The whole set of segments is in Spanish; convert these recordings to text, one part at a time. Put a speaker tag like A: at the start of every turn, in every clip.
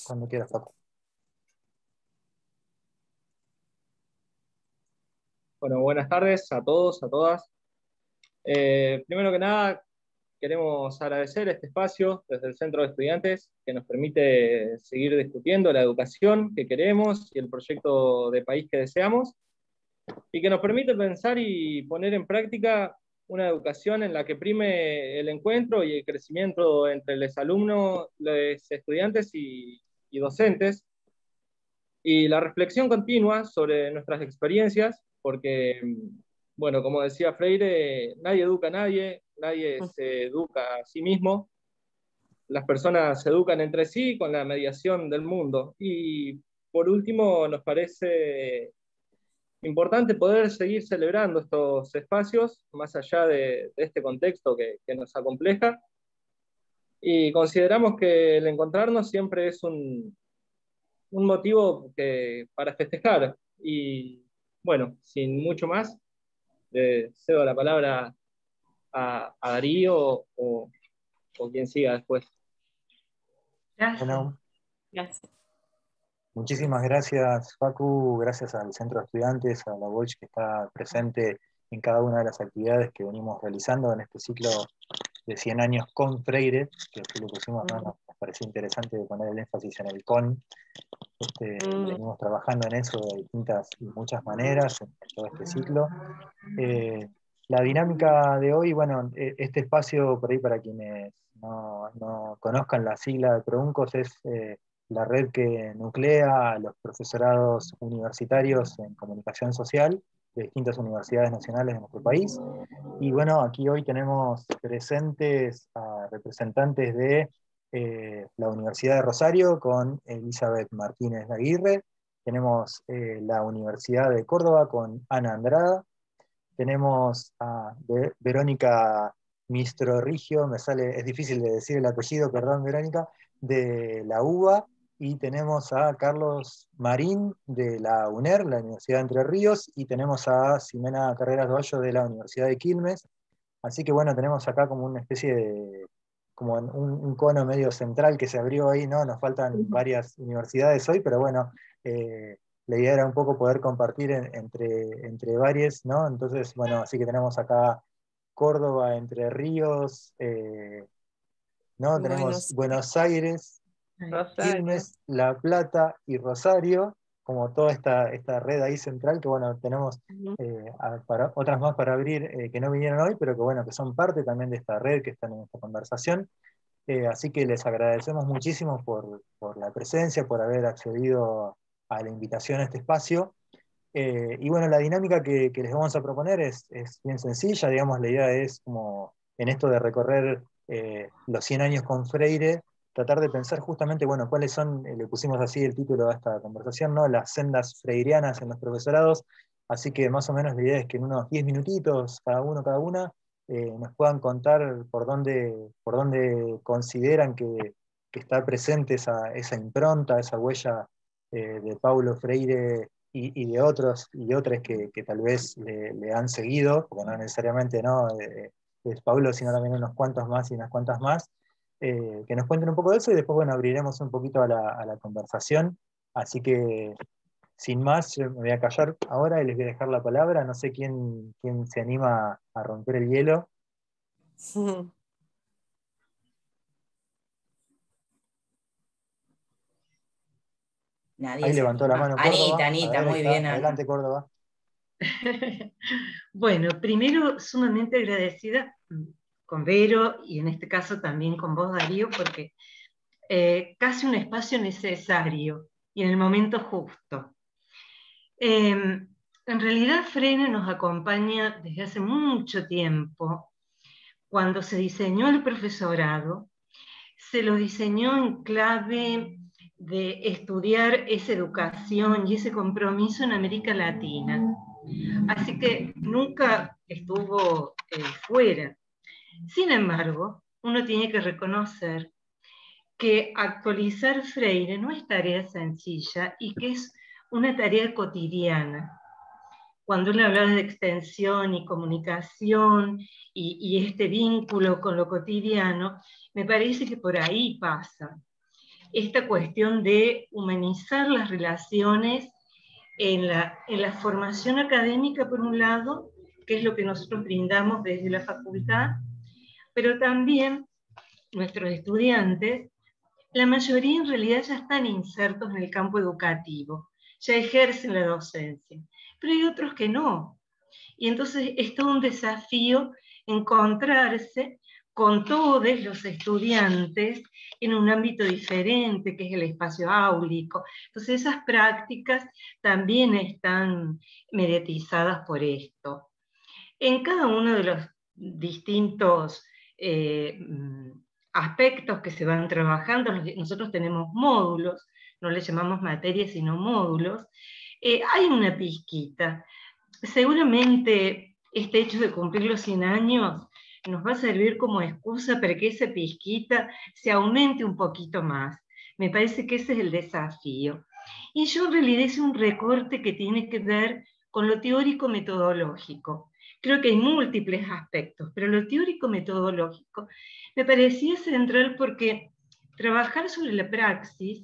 A: Cuando quieras, Paco.
B: Bueno, buenas tardes a todos, a todas. Primero que nada, queremos agradecer este espacio desde el Centro de Estudiantes que nos permite seguir discutiendo la educación que queremos y el proyecto de país que deseamos, y que nos permite pensar y poner en práctica una educación en la que prime el encuentro y el crecimiento entre los alumnos, los estudiantes y docentes, y la reflexión continua sobre nuestras experiencias, porque, bueno, como decía Freire, nadie educa a nadie, nadie se educa a sí mismo, las personas se educan entre sí con la mediación del mundo. Y por último, nos parece importante poder seguir celebrando estos espacios, más allá de este contexto que nos acompleja, y consideramos que el encontrarnos siempre es un motivo para festejar. Y bueno, sin mucho más, le cedo la palabra a Darío o quien siga después.
C: Gracias.
A: Bueno,
C: Gracias.
A: muchísimas gracias, Facu, gracias al Centro de Estudiantes, a la Walsh que está presente en cada una de las actividades que venimos realizando en este ciclo de 100 años con Freire, que así lo pusimos, ¿no? Nos pareció interesante poner el énfasis en el con. Venimos trabajando en eso de distintas y muchas maneras en todo este ciclo. La dinámica de hoy, bueno, este espacio por ahí para quienes no conozcan la sigla de PROUNCOS es la red que nuclea a los profesorados universitarios en comunicación social de distintas universidades nacionales de nuestro país. Y bueno, aquí hoy tenemos presentes a representantes de la Universidad de Rosario con Elizabeth Martínez Aguirre, tenemos la Universidad de Córdoba con Ana Andrada, tenemos a Verónica Mistro Rigio, es difícil de decir el apellido, perdón Verónica, de la UBA, y tenemos a Carlos Marín de la UNER, la Universidad de Entre Ríos, y tenemos a Ximena Carreras Doyo de la Universidad de Quilmes. Así que bueno, tenemos acá como una especie de, como un cono medio central que se abrió ahí, ¿no? Nos faltan varias universidades hoy, pero bueno, la idea era un poco poder compartir entre varias, ¿no? Entonces, bueno, así que tenemos acá Córdoba, Entre Ríos, ¿no? Tenemos Buenos Aires, Quilmes, La Plata y Rosario, como toda esta red ahí central, que bueno, tenemos otras más para abrir que no vinieron hoy, pero que bueno, que son parte también de esta red que están en esta conversación. Así que les agradecemos muchísimo por la presencia, por haber accedido a la invitación a este espacio. Y bueno, la dinámica que les vamos a proponer es bien sencilla, digamos, la idea es como en esto de recorrer los 100 años con Freire, tratar de pensar justamente, bueno, cuáles son, le pusimos así el título a esta conversación, ¿no? Las sendas freirianas en los profesorados, así que más o menos la idea es que en unos 10 minutitos, cada una, nos puedan contar por dónde consideran que está presente esa impronta, esa huella de Paulo Freire y de otros y otras que tal vez le han seguido, porque no necesariamente no es Pablo, sino también unos cuantos más y unas cuantas más, que nos cuenten un poco de eso y después, bueno, abriremos un poquito a la conversación. Así que, sin más, yo me voy a callar ahora y les voy a dejar la palabra. No sé quién se anima a romper el hielo.
D: Nadie
A: Ahí
D: se
A: levantó la
D: anima.
A: mano Córdoba.
D: Anita,
A: A ver, ahí
D: muy
A: está.
D: bien, Ana.
A: Adelante, Córdoba.
C: Bueno, primero sumamente agradecida con Vero y en este caso también con vos, Darío, porque casi un espacio necesario y en el momento justo. En realidad Freire nos acompaña desde hace mucho tiempo. Cuando se diseñó el profesorado, se lo diseñó en clave de estudiar esa educación y ese compromiso en América Latina. Así que nunca estuvo fuera. Sin embargo, uno tiene que reconocer que actualizar Freire no es tarea sencilla y que es una tarea cotidiana. Cuando él hablaba de extensión y comunicación y este vínculo con lo cotidiano, me parece que por ahí pasa. esta cuestión de humanizar las relaciones en la formación académica, por un lado, que es lo que nosotros brindamos desde la facultad, pero también nuestros estudiantes, la mayoría en realidad ya están insertos en el campo educativo, ya ejercen la docencia, pero hay otros que no. Y entonces es todo un desafío encontrarse con todos los estudiantes en un ámbito diferente, que es el espacio áulico. Entonces esas prácticas también están mediatizadas por esto. En cada uno de los distintos aspectos que se van trabajando, nosotros tenemos módulos, no les llamamos materias sino módulos, hay una pizquita. Seguramente este hecho de cumplir los 100 años nos va a servir como excusa para que esa pizquita se aumente un poquito más. Me parece que ese es el desafío. Y yo en realidad hice un recorte que tiene que ver con lo teórico-metodológico. Creo que hay múltiples aspectos, pero lo teórico-metodológico me parecía central porque trabajar sobre la praxis,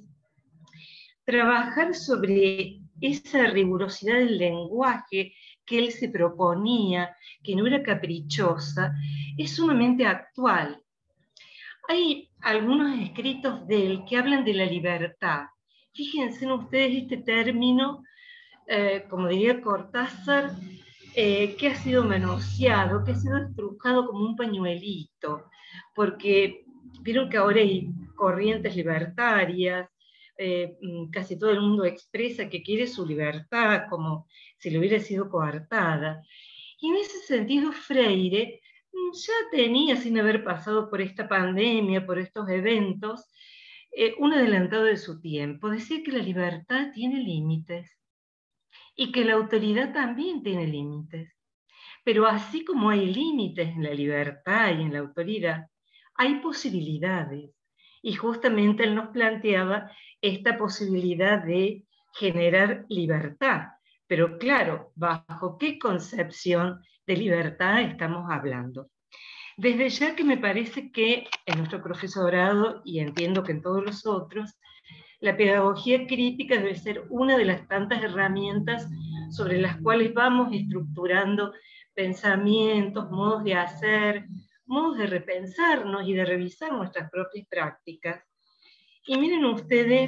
C: trabajar sobre esa rigurosidad del lenguaje que él se proponía, que no era caprichosa, es sumamente actual. Hay algunos escritos de él que hablan de la libertad. Fíjense en ustedes este término, como diría Cortázar, que ha sido manoseado, que ha sido estrujado como un pañuelito, porque vieron que ahora hay corrientes libertarias, casi todo el mundo expresa que quiere su libertad como si le hubiera sido coartada. Y en ese sentido Freire ya tenía, sin haber pasado por esta pandemia, por estos eventos, un adelantado de su tiempo. Decía que la libertad tiene límites y que la autoridad también tiene límites. Pero así como hay límites en la libertad y en la autoridad, hay posibilidades. Y justamente él nos planteaba esta posibilidad de generar libertad. Pero claro, ¿bajo qué concepción de libertad estamos hablando? Desde ya que me parece que en nuestro profesorado, y entiendo que en todos los otros, la pedagogía crítica debe ser una de las tantas herramientas sobre las cuales vamos estructurando pensamientos, modos de hacer, modos de repensarnos y de revisar nuestras propias prácticas. Y miren ustedes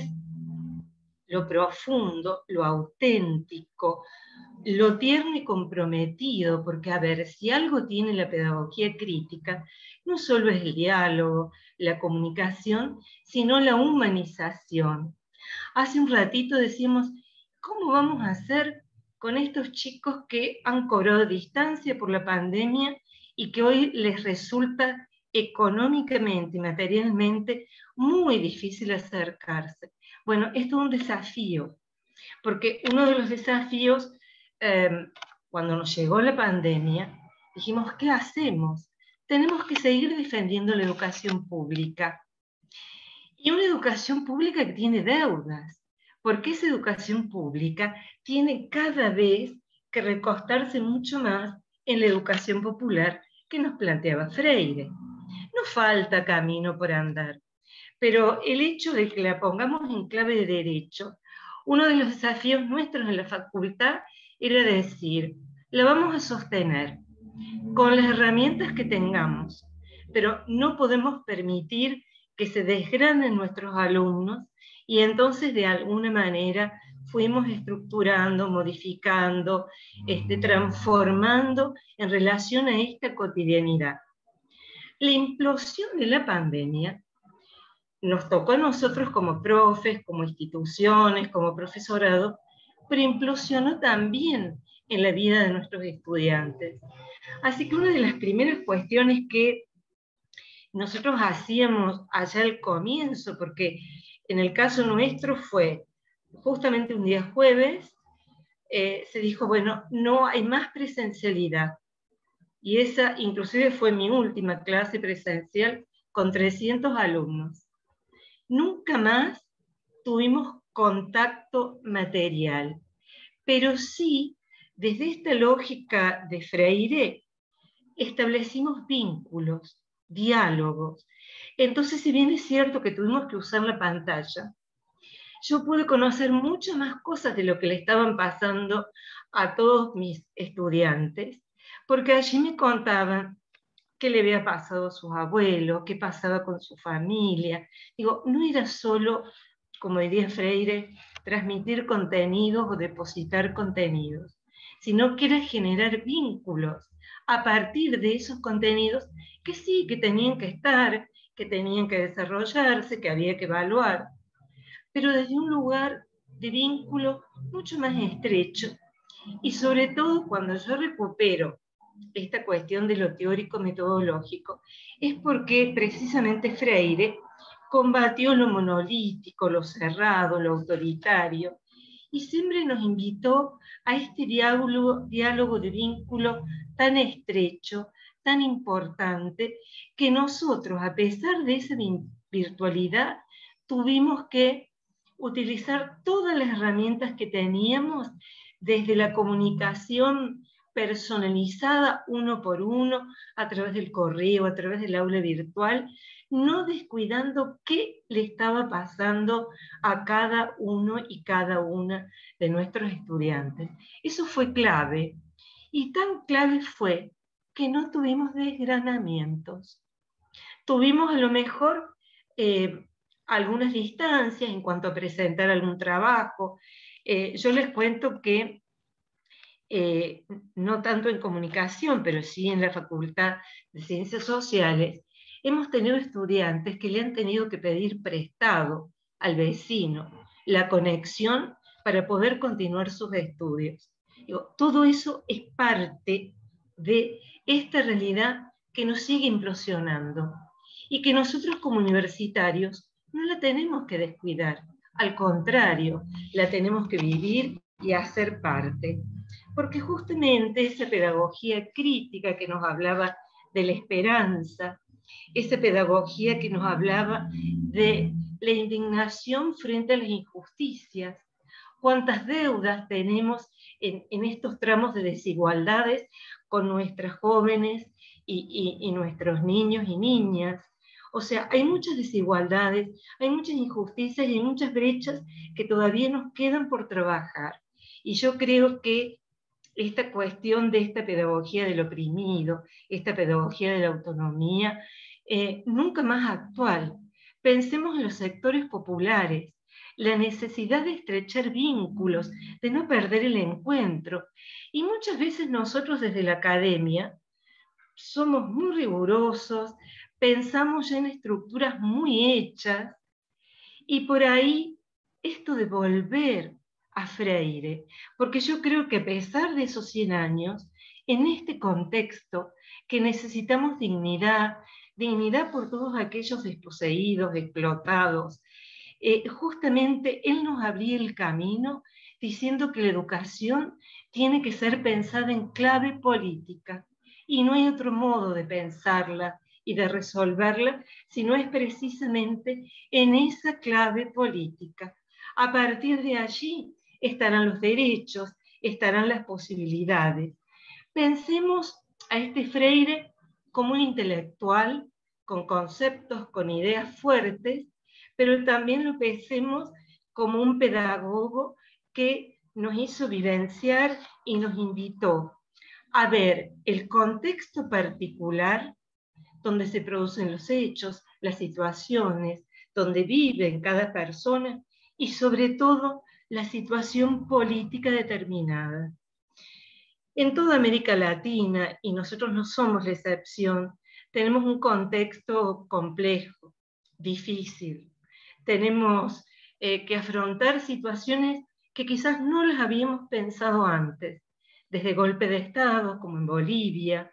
C: lo profundo, lo auténtico, lo tierno y comprometido, porque a ver, si algo tiene la pedagogía crítica, no solo es el diálogo, la comunicación, sino la humanización. Hace un ratito decíamos, ¿cómo vamos a hacer con estos chicos que han cobrado distancia por la pandemia y que hoy les resulta económicamente y materialmente muy difícil acercarse? Bueno, esto es un desafío, porque uno de los desafíos, cuando nos llegó la pandemia, dijimos, ¿qué hacemos? Tenemos que seguir defendiendo la educación pública. Y una educación pública que tiene deudas, porque esa educación pública tiene cada vez que recostarse mucho más en la educación popular que nos planteaba Freire. No falta camino por andar, pero el hecho de que la pongamos en clave de derecho, uno de los desafíos nuestros en la facultad era decir, la vamos a sostener con las herramientas que tengamos, pero no podemos permitir que se desgranen nuestros alumnos y entonces de alguna manera fuimos estructurando, modificando, transformando en relación a esta cotidianidad. La implosión de la pandemia nos tocó a nosotros como profes, como instituciones, como profesorado, pero implosionó también en la vida de nuestros estudiantes. Así que una de las primeras cuestiones que nosotros hacíamos allá al comienzo, porque en el caso nuestro fue justamente un día jueves, se dijo, bueno, no hay más presencialidad. Y esa inclusive fue mi última clase presencial con 300 alumnos. Nunca más tuvimos contacto material, pero sí, desde esta lógica de Freire, establecimos vínculos, diálogos. Entonces, si bien es cierto que tuvimos que usar la pantalla, yo pude conocer muchas más cosas de lo que le estaban pasando a todos mis estudiantes, porque allí me contaban qué le había pasado a sus abuelos, qué pasaba con su familia. Digo, no era solo, como diría Freire, transmitir contenidos o depositar contenidos, sino que era generar vínculos a partir de esos contenidos que sí, que tenían que estar, que tenían que desarrollarse, que había que evaluar, pero desde un lugar de vínculo mucho más estrecho. Y sobre todo cuando yo recupero esta cuestión de lo teórico metodológico, es porque precisamente Freire combatió lo monolítico, lo cerrado, lo autoritario, y siempre nos invitó a este diálogo de vínculo tan estrecho, tan importante, que nosotros, a pesar de esa virtualidad, tuvimos que utilizar todas las herramientas que teníamos, desde la comunicación personalizada uno por uno, a través del correo, a través del aula virtual, no descuidando qué le estaba pasando a cada uno y cada una de nuestros estudiantes. Eso fue clave, y tan clave fue que no tuvimos desgranamientos. Tuvimos a lo mejor algunas distancias en cuanto a presentar algún trabajo. Yo les cuento que no tanto en comunicación, pero sí en la Facultad de Ciencias Sociales, hemos tenido estudiantes que le han tenido que pedir prestado al vecino la conexión para poder continuar sus estudios. Digo, todo eso es parte de esta realidad que nos sigue implosionando y que nosotros como universitarios no la tenemos que descuidar. Al contrario, la tenemos que vivir y hacer parte. Porque justamente esa pedagogía crítica que nos hablaba de la esperanza, esa pedagogía que nos hablaba de la indignación frente a las injusticias, cuántas deudas tenemos en estos tramos de desigualdades con nuestras jóvenes y nuestros niños y niñas. O sea, hay muchas desigualdades, hay muchas injusticias y hay muchas brechas que todavía nos quedan por trabajar. Y yo creo que esta cuestión de esta pedagogía del oprimido, esta pedagogía de la autonomía, nunca más actual. Pensemos en los sectores populares, la necesidad de estrechar vínculos, de no perder el encuentro. Y muchas veces nosotros desde la academia somos muy rigurosos, pensamos ya en estructuras muy hechas, y por ahí esto de volver a Freire, porque yo creo que a pesar de esos 100 años, en este contexto que necesitamos dignidad, dignidad por todos aquellos desposeídos, explotados, justamente él nos abría el camino diciendo que la educación tiene que ser pensada en clave política, y no hay otro modo de pensarla y de resolverla, sino es precisamente en esa clave política. A partir de allí estarán los derechos, estarán las posibilidades. Pensemos a este Freire como un intelectual, con conceptos, con ideas fuertes, pero también lo pensemos como un pedagogo que nos hizo vivenciar y nos invitó a ver el contexto particular donde se producen los hechos, las situaciones, donde vive cada persona, y sobre todo la situación política determinada. En toda América Latina, y nosotros no somos la excepción, tenemos un contexto complejo, difícil. Tenemos que afrontar situaciones que quizás no las habíamos pensado antes, desde golpe de Estado, como en Bolivia,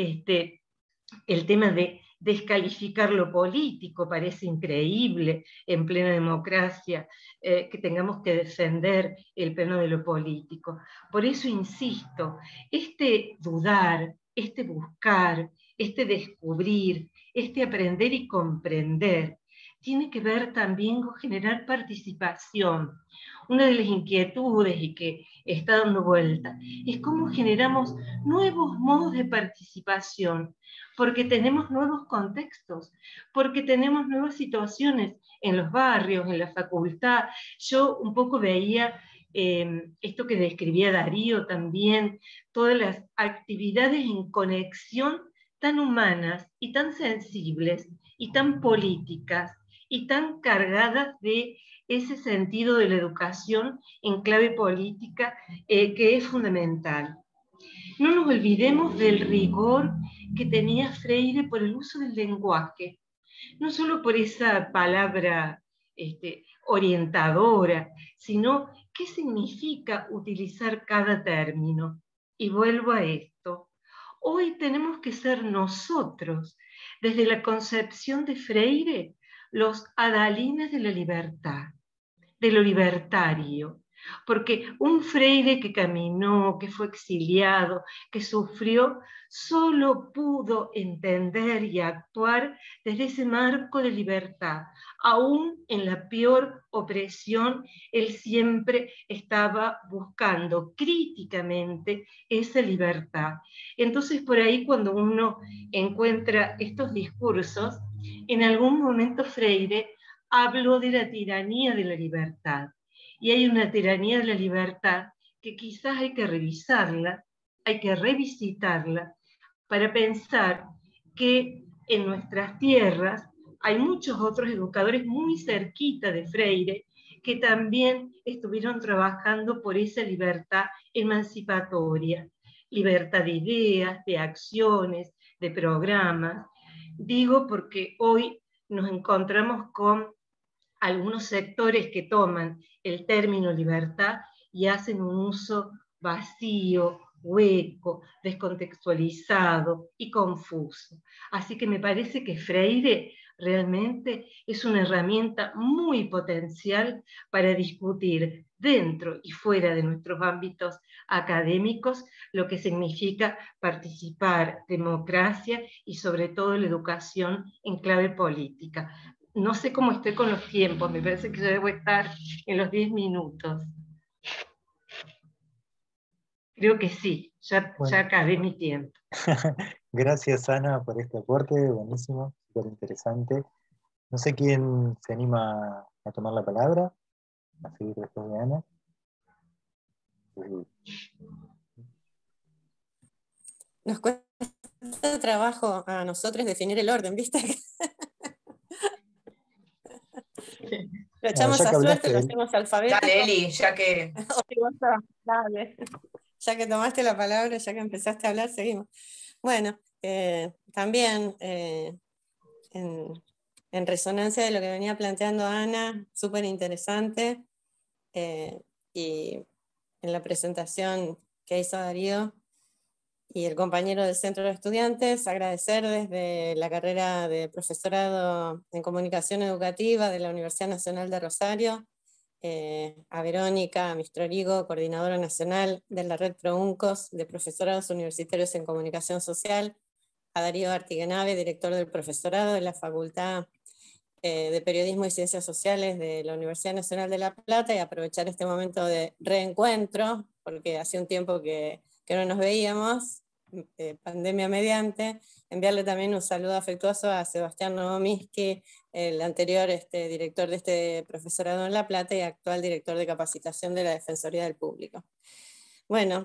C: el tema de descalificar lo político parece increíble en plena democracia, que tengamos que defender el pleno de lo político. Por eso insisto, este dudar, este buscar, este descubrir, este aprender y comprender, tiene que ver también con generar participación. Una de las inquietudes, y que está dando vuelta. Es cómo generamos nuevos modos de participación, porque tenemos nuevos contextos, porque tenemos nuevas situaciones en los barrios, en la facultad. Yo un poco veía esto que describía Darío también, todas las actividades en conexión tan humanas y tan sensibles y tan políticas y tan cargadas de ese sentido de la educación en clave política que es fundamental. No nos olvidemos del rigor que tenía Freire por el uso del lenguaje, no solo por esa palabra orientadora, sino qué significa utilizar cada término. Y vuelvo a esto. Hoy tenemos que ser nosotros, desde la concepción de Freire, los adalides de la libertad, de lo libertario. Porque un Freire que caminó, que fue exiliado, que sufrió, solo pudo entender y actuar desde ese marco de libertad. Aún en la peor opresión, él siempre estaba buscando críticamente esa libertad. Entonces, por ahí cuando uno encuentra estos discursos, en algún momento Freire habló de la tiranía de la libertad. Y hay una tiranía de la libertad que quizás hay que revisarla, hay que revisitarla, para pensar que en nuestras tierras hay muchos otros educadores muy cerquita de Freire que también estuvieron trabajando por esa libertad emancipatoria, libertad de ideas, de acciones, de programas. Digo porque hoy nos encontramos con algunos sectores que toman el término libertad y hacen un uso vacío, hueco, descontextualizado y confuso. Así que me parece que Freire realmente es una herramienta muy potencial para discutir dentro y fuera de nuestros ámbitos académicos lo que significa participar, democracia y sobre todo la educación en clave política. No sé cómo estoy con los tiempos, me parece que yo debo estar en los 10 minutos. Creo que sí, ya acabé mi tiempo.
A: Gracias, Ana, por este aporte, buenísimo, súper interesante. No sé quién se anima a tomar la palabra, a seguir después de Ana.
D: Nos cuesta trabajo a nosotros definir el orden, ¿viste? Lo echamos a suerte, lo hacemos alfabético.
E: Dale, Eli, ya que...
D: Dale. Ya que tomaste la palabra, ya que empezaste a hablar, seguimos. Bueno, también en resonancia de lo que venía planteando Ana, súper interesante, y en la presentación que hizo Darío y el compañero del Centro de Estudiantes, agradecer desde la carrera de profesorado en comunicación educativa de la Universidad Nacional de Rosario, a Verónica Mistrorigo, coordinadora nacional de la red ProUncos de profesorados universitarios en comunicación social, a Darío Artiguenave, director del profesorado de la Facultad de Periodismo y Ciencias Sociales de la Universidad Nacional de La Plata, y aprovechar este momento de reencuentro, porque hace un tiempo que no nos veíamos, pandemia mediante, enviarle también un saludo afectuoso a Sebastián Novomiski, el anterior director de este profesorado en La Plata y actual director de capacitación de la Defensoría del Público. Bueno,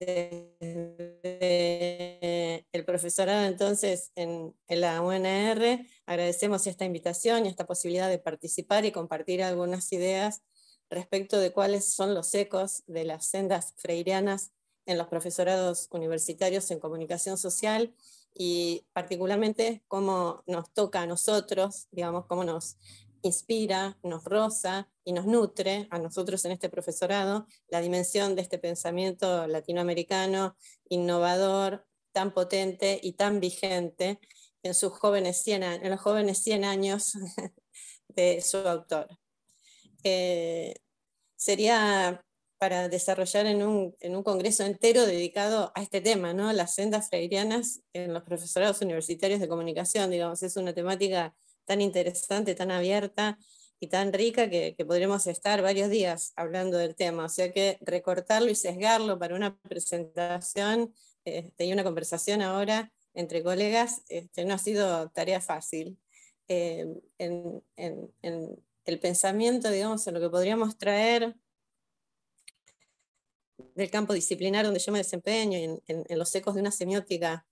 D: desde el profesorado entonces en la UNR agradecemos esta invitación y esta posibilidad de participar y compartir algunas ideas respecto de cuáles son los ecos de las sendas freirianas en los profesorados universitarios en comunicación social, y particularmente cómo nos toca a nosotros, digamos, cómo nos inspira, nos roza y nos nutre a nosotros en este profesorado la dimensión de este pensamiento latinoamericano, innovador, tan potente y tan vigente en los jóvenes 100 años de su autor. Sería para desarrollar en un congreso entero dedicado a este tema, ¿no? Las sendas freirianas en los profesorados universitarios de comunicación, digamos, es una temática tan interesante, tan abierta, y tan rica que podremos estar varios días hablando del tema, o sea que recortarlo y sesgarlo para una presentación y una conversación ahora entre colegas no ha sido tarea fácil. En el pensamiento, digamos, en lo que podríamos traer del campo disciplinar donde yo me desempeño, y en los ecos de una semiótica,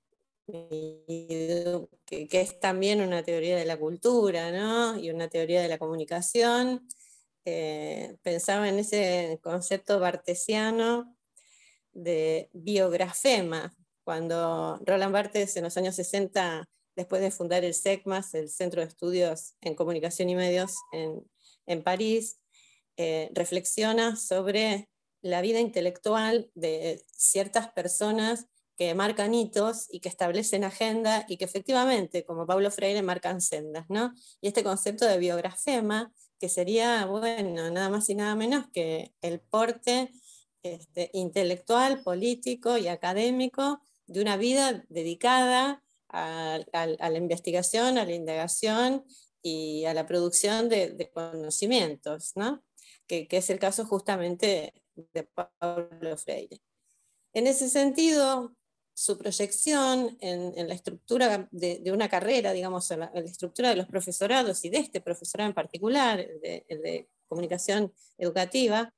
D: que es también una teoría de la cultura, ¿no? Y una teoría de la comunicación. Pensaba en ese concepto barthesiano de biografema, cuando Roland Barthes en los años 60, después de fundar el SECMAS, el Centro de Estudios en Comunicación y Medios en París, reflexiona sobre la vida intelectual de ciertas personas que marcan hitos y que establecen agenda y que efectivamente, como Paulo Freire, marcan sendas, ¿no? Y este concepto de biografema, que sería, bueno, nada más y nada menos que el porte intelectual, político y académico de una vida dedicada a la investigación, a la indagación y a la producción de conocimientos, ¿no? Que es el caso justamente de Paulo Freire. En ese sentido, su proyección en la estructura de una carrera, digamos, en la estructura de los profesorados y de este profesorado en particular, el de comunicación educativa,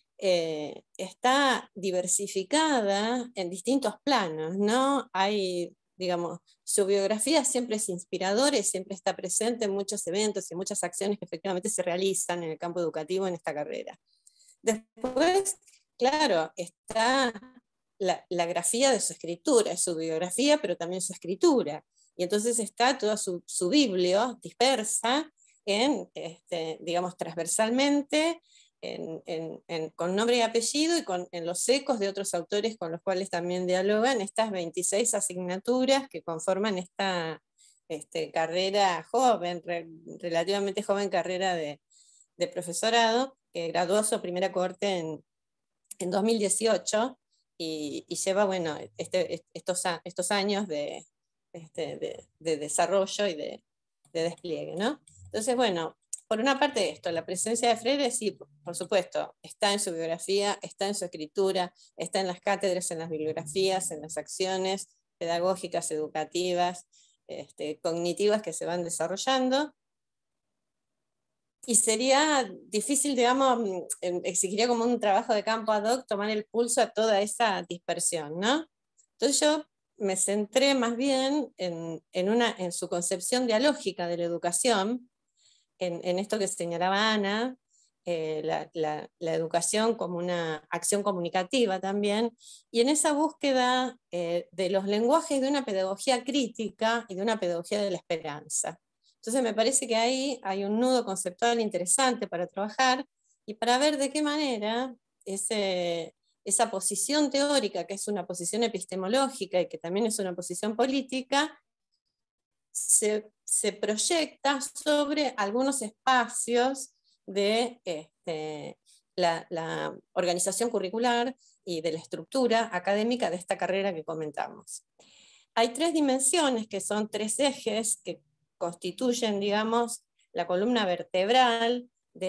D: está diversificada en distintos planos, ¿no? Hay, digamos, su biografía siempre es inspiradora y siempre está presente en muchos eventos y muchas acciones que efectivamente se realizan en el campo educativo en esta carrera. Después, claro, está la grafía de su escritura, su biografía, pero también su escritura. Y entonces está toda su biblio dispersa digamos, transversalmente, con nombre y apellido y en los ecos de otros autores con los cuales también dialogan estas 26 asignaturas que conforman esta carrera joven, relativamente joven carrera de profesorado, que graduó su primera cohorte en 2018 y lleva, bueno, estos años de desarrollo y de despliegue, ¿no? Entonces, bueno, por una parte esto, la presencia de Freire, sí, por supuesto, está en su biografía, está en su escritura, está en las cátedras, en las bibliografías, en las acciones pedagógicas, educativas, cognitivas que se van desarrollando. Y sería difícil, digamos, exigiría como un trabajo de campo ad hoc tomar el pulso a toda esa dispersión, ¿no? Entonces yo me centré más bien en su concepción dialógica de la educación, en esto que señalaba Ana, la educación como una acción comunicativa también, y en esa búsqueda de los lenguajes de una pedagogía crítica y de una pedagogía de la esperanza. Entonces me parece que ahí hay un nudo conceptual interesante para trabajar y para ver de qué manera esa posición teórica, que es una posición epistemológica y que también es una posición política, se proyecta sobre algunos espacios de la organización curricular y de la estructura académica de esta carrera que comentamos. Hay tres dimensiones que son tres ejes que constituyen, digamos, la columna vertebral de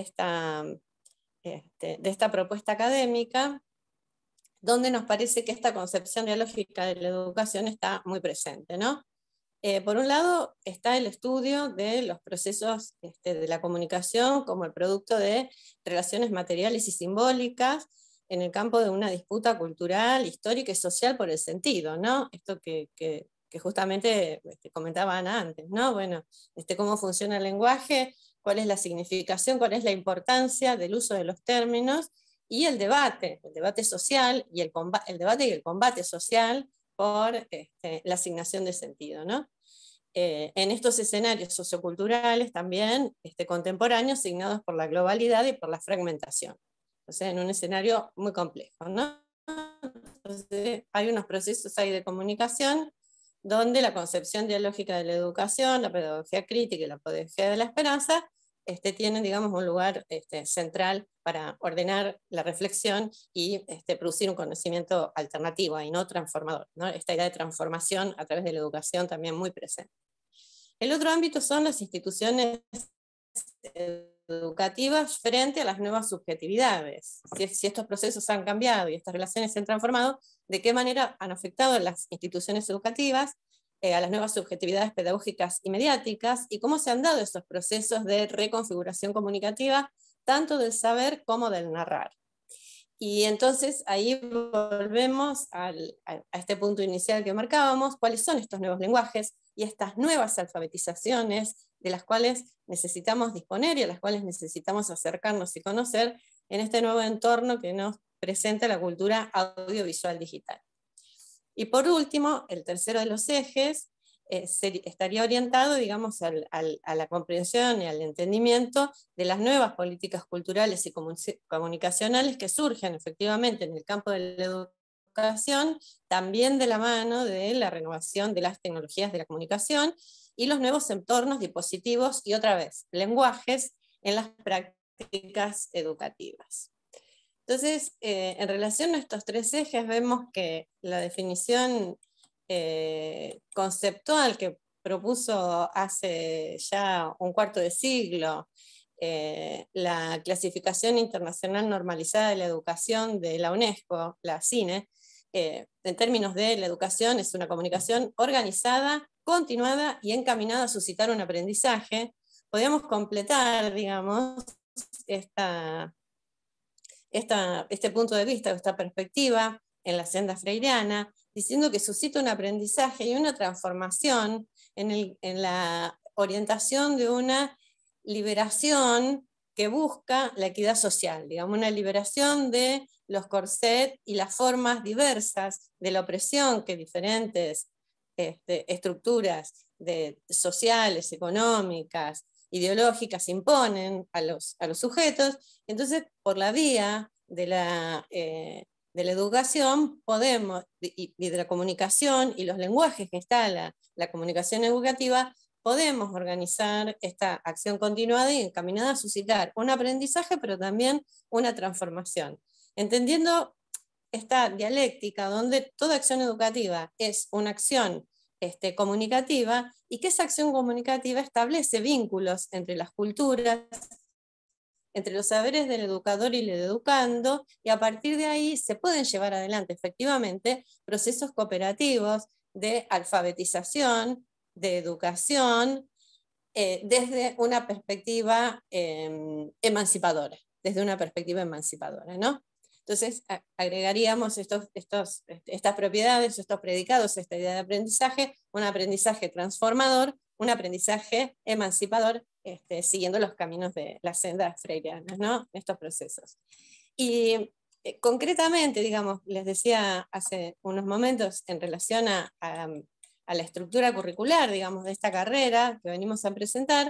D: esta propuesta académica, donde nos parece que esta concepción dialógica de la educación está muy presente, ¿no? Por un lado está el estudio de los procesos de la comunicación como el producto de relaciones materiales y simbólicas en el campo de una disputa cultural, histórica y social por el sentido, ¿no? Esto que justamente comentaba Ana antes, ¿no? Bueno, cómo funciona el lenguaje, cuál es la significación, cuál es la importancia del uso de los términos y el debate social y el debate y el combate social por la asignación de sentido, ¿no? En estos escenarios socioculturales también contemporáneos signados por la globalidad y por la fragmentación. Entonces, en un escenario muy complejo, ¿no? Entonces, hay unos procesos ahí de comunicación donde la concepción dialógica de la educación, la pedagogía crítica y la pedagogía de la esperanza tienen, digamos, un lugar central para ordenar la reflexión y producir un conocimiento alternativo y no transformador, ¿no? Esta idea de transformación a través de la educación también muy presente. El otro ámbito son las instituciones educativas frente a las nuevas subjetividades. Si estos procesos han cambiado y estas relaciones se han transformado, ¿de qué manera han afectado a las instituciones educativas, a las nuevas subjetividades pedagógicas y mediáticas, y cómo se han dado estos procesos de reconfiguración comunicativa, tanto del saber como del narrar? Y entonces ahí volvemos a este punto inicial que marcábamos, cuáles son estos nuevos lenguajes y estas nuevas alfabetizaciones de las cuales necesitamos disponer y a las cuales necesitamos acercarnos y conocer en este nuevo entorno que nos presenta la cultura audiovisual digital. Y por último, el tercero de los ejes estaría orientado, digamos, a la comprensión y al entendimiento de las nuevas políticas culturales y comunicacionales que surgen efectivamente en el campo de la educación, también de la mano de la renovación de las tecnologías de la comunicación y los nuevos entornos dispositivos y, otra vez, lenguajes en las prácticas educativas. Entonces, en relación a estos tres ejes, vemos que la definición conceptual que propuso hace ya un cuarto de siglo la Clasificación Internacional Normalizada de la Educación de la UNESCO, la CINE, en términos de la educación es una comunicación organizada, continuada y encaminada a suscitar un aprendizaje. Podríamos completar, digamos, este punto de vista, esta perspectiva en la senda freiriana, diciendo que suscita un aprendizaje y una transformación en la orientación de una liberación que busca la equidad social, digamos, una liberación de los corsets y las formas diversas de la opresión que diferentes estructuras sociales, económicas, ideológicas imponen a los sujetos. Entonces, por la vía de la educación podemos, y de la comunicación y los lenguajes que está la comunicación educativa, podemos organizar esta acción continuada y encaminada a suscitar un aprendizaje, pero también una transformación. Entendiendo esta dialéctica donde toda acción educativa es una acción comunicativa, y que esa acción comunicativa establece vínculos entre las culturas, entre los saberes del educador y el educando, y a partir de ahí se pueden llevar adelante efectivamente procesos cooperativos de alfabetización, de educación, desde una perspectiva emancipadora, ¿no? Entonces agregaríamos estas propiedades, estos predicados, esta idea de aprendizaje, un aprendizaje transformador, un aprendizaje emancipador, siguiendo los caminos de las sendas freirianas, ¿no? Estos procesos. Y concretamente, digamos, les decía hace unos momentos en relación a la estructura curricular, digamos, de esta carrera que venimos a presentar,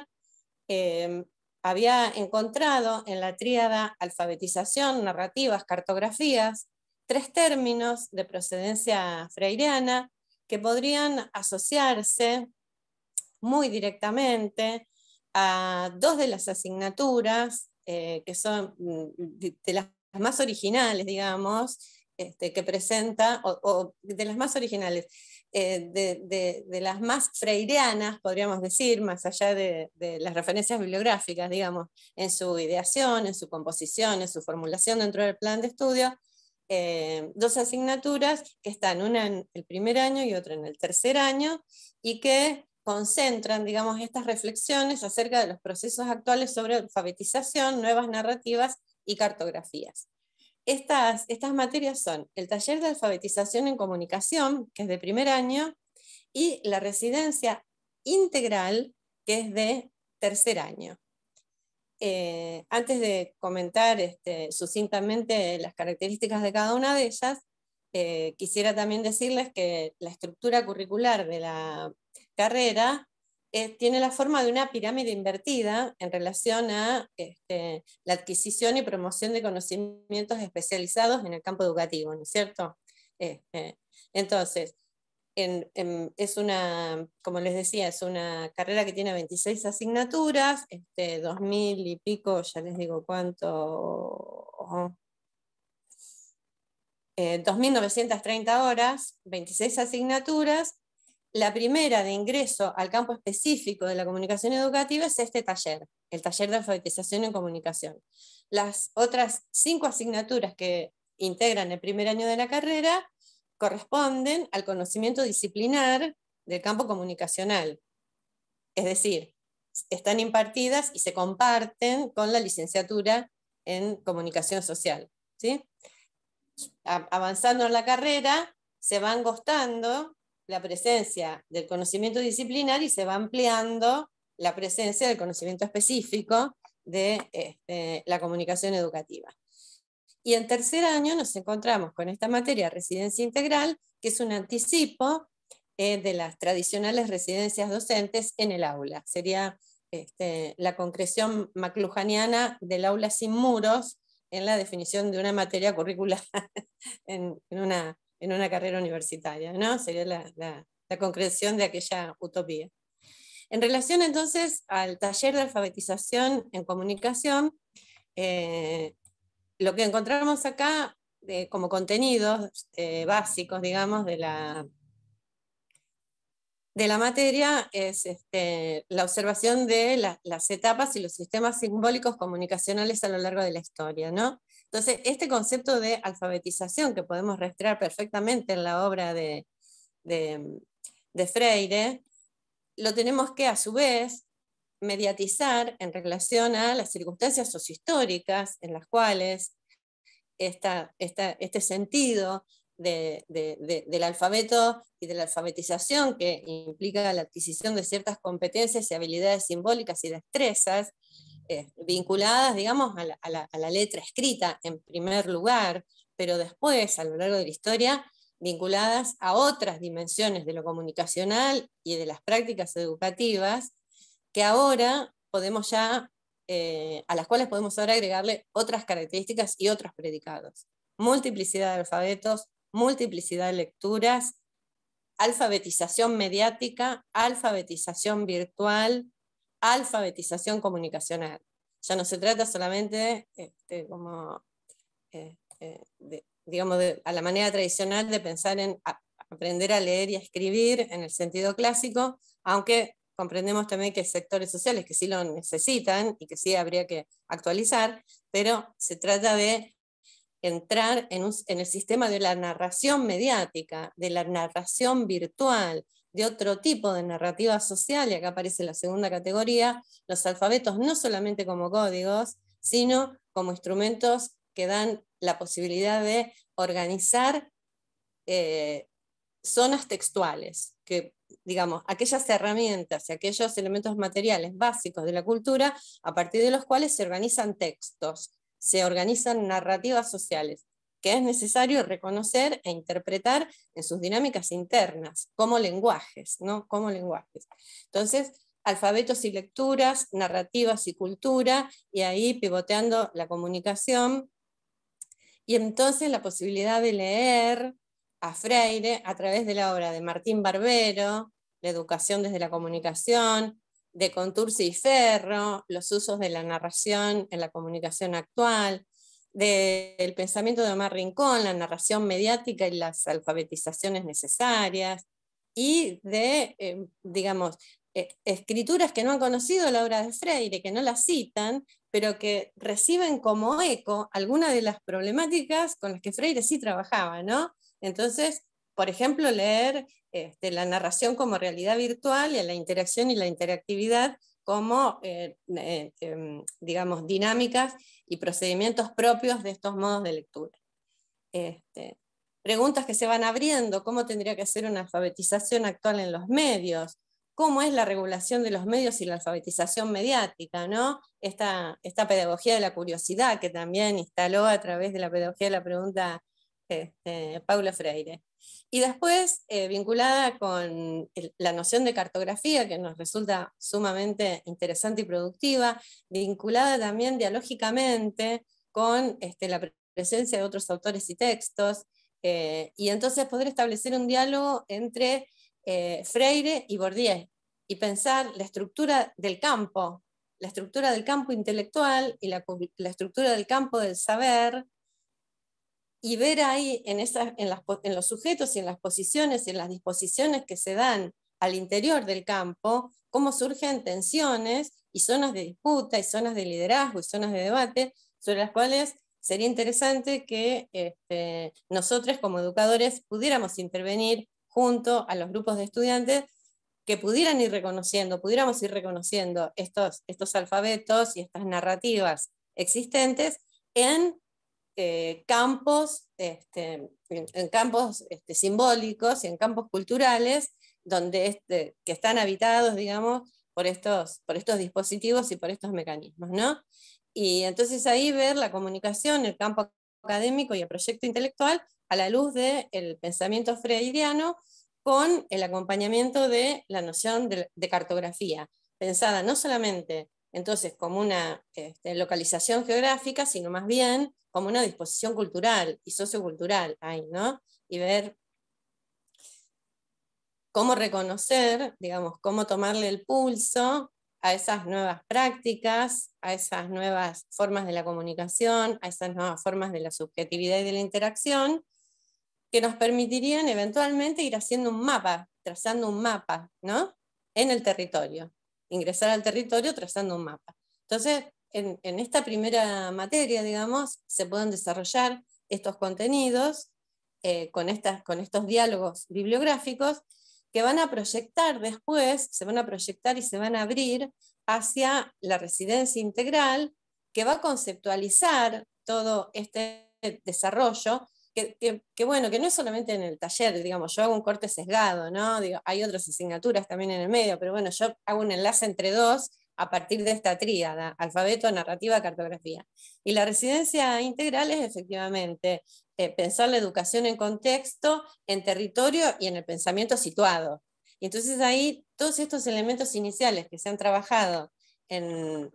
D: había encontrado en la tríada alfabetización, narrativas, cartografías, tres términos de procedencia freiriana que podrían asociarse muy directamente a dos de las asignaturas que son de las más originales, digamos, que presenta, o de las más originales, de las más freirianas, podríamos decir, más allá de las referencias bibliográficas, digamos, en su ideación, en su composición, en su formulación dentro del plan de estudio, dos asignaturas que están, una en el primer año y otra en el tercer año, y que concentran, digamos, estas reflexiones acerca de los procesos actuales sobre alfabetización, nuevas narrativas y cartografías. Estas materias son el taller de alfabetización en comunicación, que es de primer año, y la residencia integral, que es de tercer año. Antes de comentar sucintamente las características de cada una de ellas, quisiera también decirles que la estructura curricular de la carrera tiene la forma de una pirámide invertida en relación a la adquisición y promoción de conocimientos especializados en el campo educativo, ¿no es cierto? Entonces, es una, como les decía, es una carrera que tiene 26 asignaturas, 2000 y pico, ya les digo cuánto, 2.930 horas, 26 asignaturas, la primera de ingreso al campo específico de la comunicación educativa es este taller, el taller de alfabetización en comunicación. Las otras 5 asignaturas que integran el primer año de la carrera corresponden al conocimiento disciplinar del campo comunicacional. Es decir, están impartidas y se comparten con la licenciatura en comunicación social, ¿sí? Avanzando en la carrera, se va angostando la presencia del conocimiento disciplinar y se va ampliando la presencia del conocimiento específico de la comunicación educativa. Y en tercer año nos encontramos con esta materia, residencia integral, que es un anticipo de las tradicionales residencias docentes en el aula. Sería la concreción maclujaniana del aula sin muros en la definición de una materia curricular en una carrera universitaria, ¿no? Sería la concreción de aquella utopía. En relación entonces al taller de alfabetización en comunicación, lo que encontramos acá como contenidos básicos, digamos, de la materia es la observación de las etapas y los sistemas simbólicos comunicacionales a lo largo de la historia, ¿no? Entonces, este concepto de alfabetización que podemos rastrear perfectamente en la obra de Freire, lo tenemos que a su vez mediatizar en relación a las circunstancias sociohistóricas en las cuales este sentido del alfabeto y de la alfabetización, que implica la adquisición de ciertas competencias y habilidades simbólicas y destrezas, vinculadas, digamos, a la letra escrita en primer lugar, pero después, a lo largo de la historia, vinculadas a otras dimensiones de lo comunicacional y de las prácticas educativas, que ahora podemos ya, a las cuales podemos ahora agregarle otras características y otros predicados. Multiplicidad de alfabetos, multiplicidad de lecturas, alfabetización mediática, alfabetización virtual, alfabetización comunicacional. Ya no se trata solamente digamos, a la manera tradicional de pensar en aprender a leer y a escribir en el sentido clásico, aunque comprendemos también que hay sectores sociales que sí lo necesitan y que sí habría que actualizar, pero se trata de entrar en el sistema de la narración mediática, de la narración virtual, de otro tipo de narrativa social, y acá aparece la segunda categoría, los alfabetos no solamente como códigos, sino como instrumentos que dan la posibilidad de organizar zonas textuales, que, digamos, aquellas herramientas y aquellos elementos materiales básicos de la cultura, a partir de los cuales se organizan textos, se organizan narrativas sociales, que es necesario reconocer e interpretar en sus dinámicas internas, como lenguajes, ¿no? Como lenguajes. Entonces, alfabetos y lecturas, narrativas y cultura, y ahí pivoteando la comunicación, y entonces la posibilidad de leer a Freire a través de la obra de Martín Barbero, La educación desde la comunicación, de Contursi y Ferro, los usos de la narración en la comunicación actual, del pensamiento de Omar Rincón, la narración mediática y las alfabetizaciones necesarias, y de, digamos, escrituras que no han conocido la obra de Freire, que no la citan, pero que reciben como eco algunas de las problemáticas con las que Freire sí trabajaba, ¿no? Entonces, por ejemplo, leer la narración como realidad virtual y la interacción y la interactividad como, digamos, dinámicas y procedimientos propios de estos modos de lectura. Preguntas que se van abriendo: ¿cómo tendría que ser una alfabetización actual en los medios? ¿Cómo es la regulación de los medios y la alfabetización mediática, ¿no? Esta pedagogía de la curiosidad que también instaló a través de la pedagogía de la pregunta Paulo Freire. Y después, vinculada con la noción de cartografía, que nos resulta sumamente interesante y productiva, vinculada también dialógicamente con la presencia de otros autores y textos, y entonces poder establecer un diálogo entre Freire y Bourdieu, y pensar la estructura del campo intelectual y la estructura del campo del saber, y ver ahí en los sujetos y en las posiciones y en las disposiciones que se dan al interior del campo, cómo surgen tensiones y zonas de disputa y zonas de liderazgo y zonas de debate sobre las cuales sería interesante que nosotros como educadores pudiéramos intervenir junto a los grupos de estudiantes, que pudiéramos ir reconociendo estos alfabetos y estas narrativas existentes en campos, en campos simbólicos y en campos culturales que están habitados, digamos, por estos dispositivos y por estos mecanismos, ¿no? Y entonces ahí ver la comunicación, el campo académico y el proyecto intelectual a la luz del pensamiento freudiano, con el acompañamiento de la noción de cartografía, pensada no solamente entonces como una localización geográfica, sino más bien como una disposición cultural y sociocultural ahí, ¿no? Y ver cómo reconocer, digamos, cómo tomarle el pulso a esas nuevas prácticas, a esas nuevas formas de la comunicación, a esas nuevas formas de la subjetividad y de la interacción, que nos permitirían eventualmente ir haciendo un mapa, trazando un mapa, ¿no? En el territorio, ingresar al territorio trazando un mapa. Entonces, en esta primera materia, digamos, se pueden desarrollar estos contenidos con estos diálogos bibliográficos que van a proyectar después, se van a proyectar y se van a abrir hacia la residencia integral, que va a conceptualizar todo este desarrollo, que bueno, que no es solamente en el taller, digamos, yo hago un corte sesgado, ¿no? Digo, hay otras asignaturas también en el medio, pero bueno, yo hago un enlace entre dos a partir de esta tríada: alfabeto, narrativa, cartografía. Y la residencia integral es efectivamente pensar la educación en contexto, en territorio y en el pensamiento situado. Y entonces ahí todos estos elementos iniciales que se han trabajado en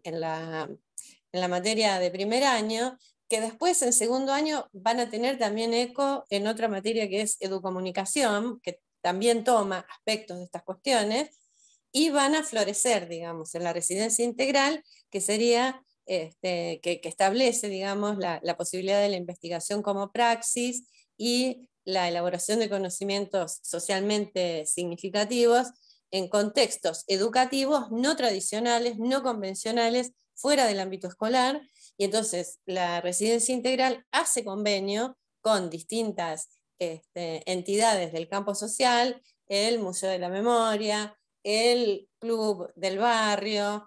D: la materia de primer año, que después en segundo año van a tener también eco en otra materia que es educomunicación, que también toma aspectos de estas cuestiones, y van a florecer, digamos, en la residencia integral, que sería, que establece, digamos, la posibilidad de la investigación como praxis y la elaboración de conocimientos socialmente significativos en contextos educativos no tradicionales, no convencionales, fuera del ámbito escolar. Y entonces la residencia integral hace convenio con distintas entidades del campo social, el Museo de la Memoria, el Club del Barrio,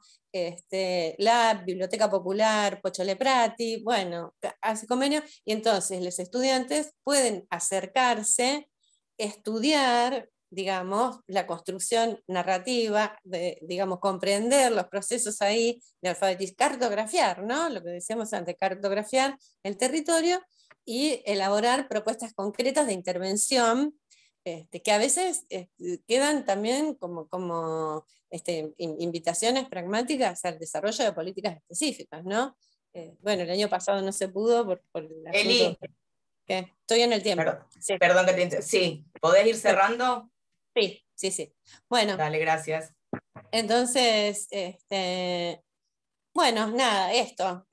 D: la Biblioteca Popular Pochole Prati, bueno, hace convenio, y entonces los estudiantes pueden acercarse, estudiar, digamos, la construcción narrativa, digamos, comprender los procesos ahí de alfabetización, cartografiar, ¿no? Lo que decíamos antes, cartografiar el territorio y elaborar propuestas concretas de intervención, que a veces quedan también como invitaciones pragmáticas al desarrollo de políticas específicas, ¿no? Bueno, el año pasado no se pudo por el asunto. Estoy en el tiempo.
E: Sí. Perdón que te sí, ¿podés ir cerrando?
D: Sí. Bueno.
E: Dale, gracias.
D: Entonces, bueno, nada, esto,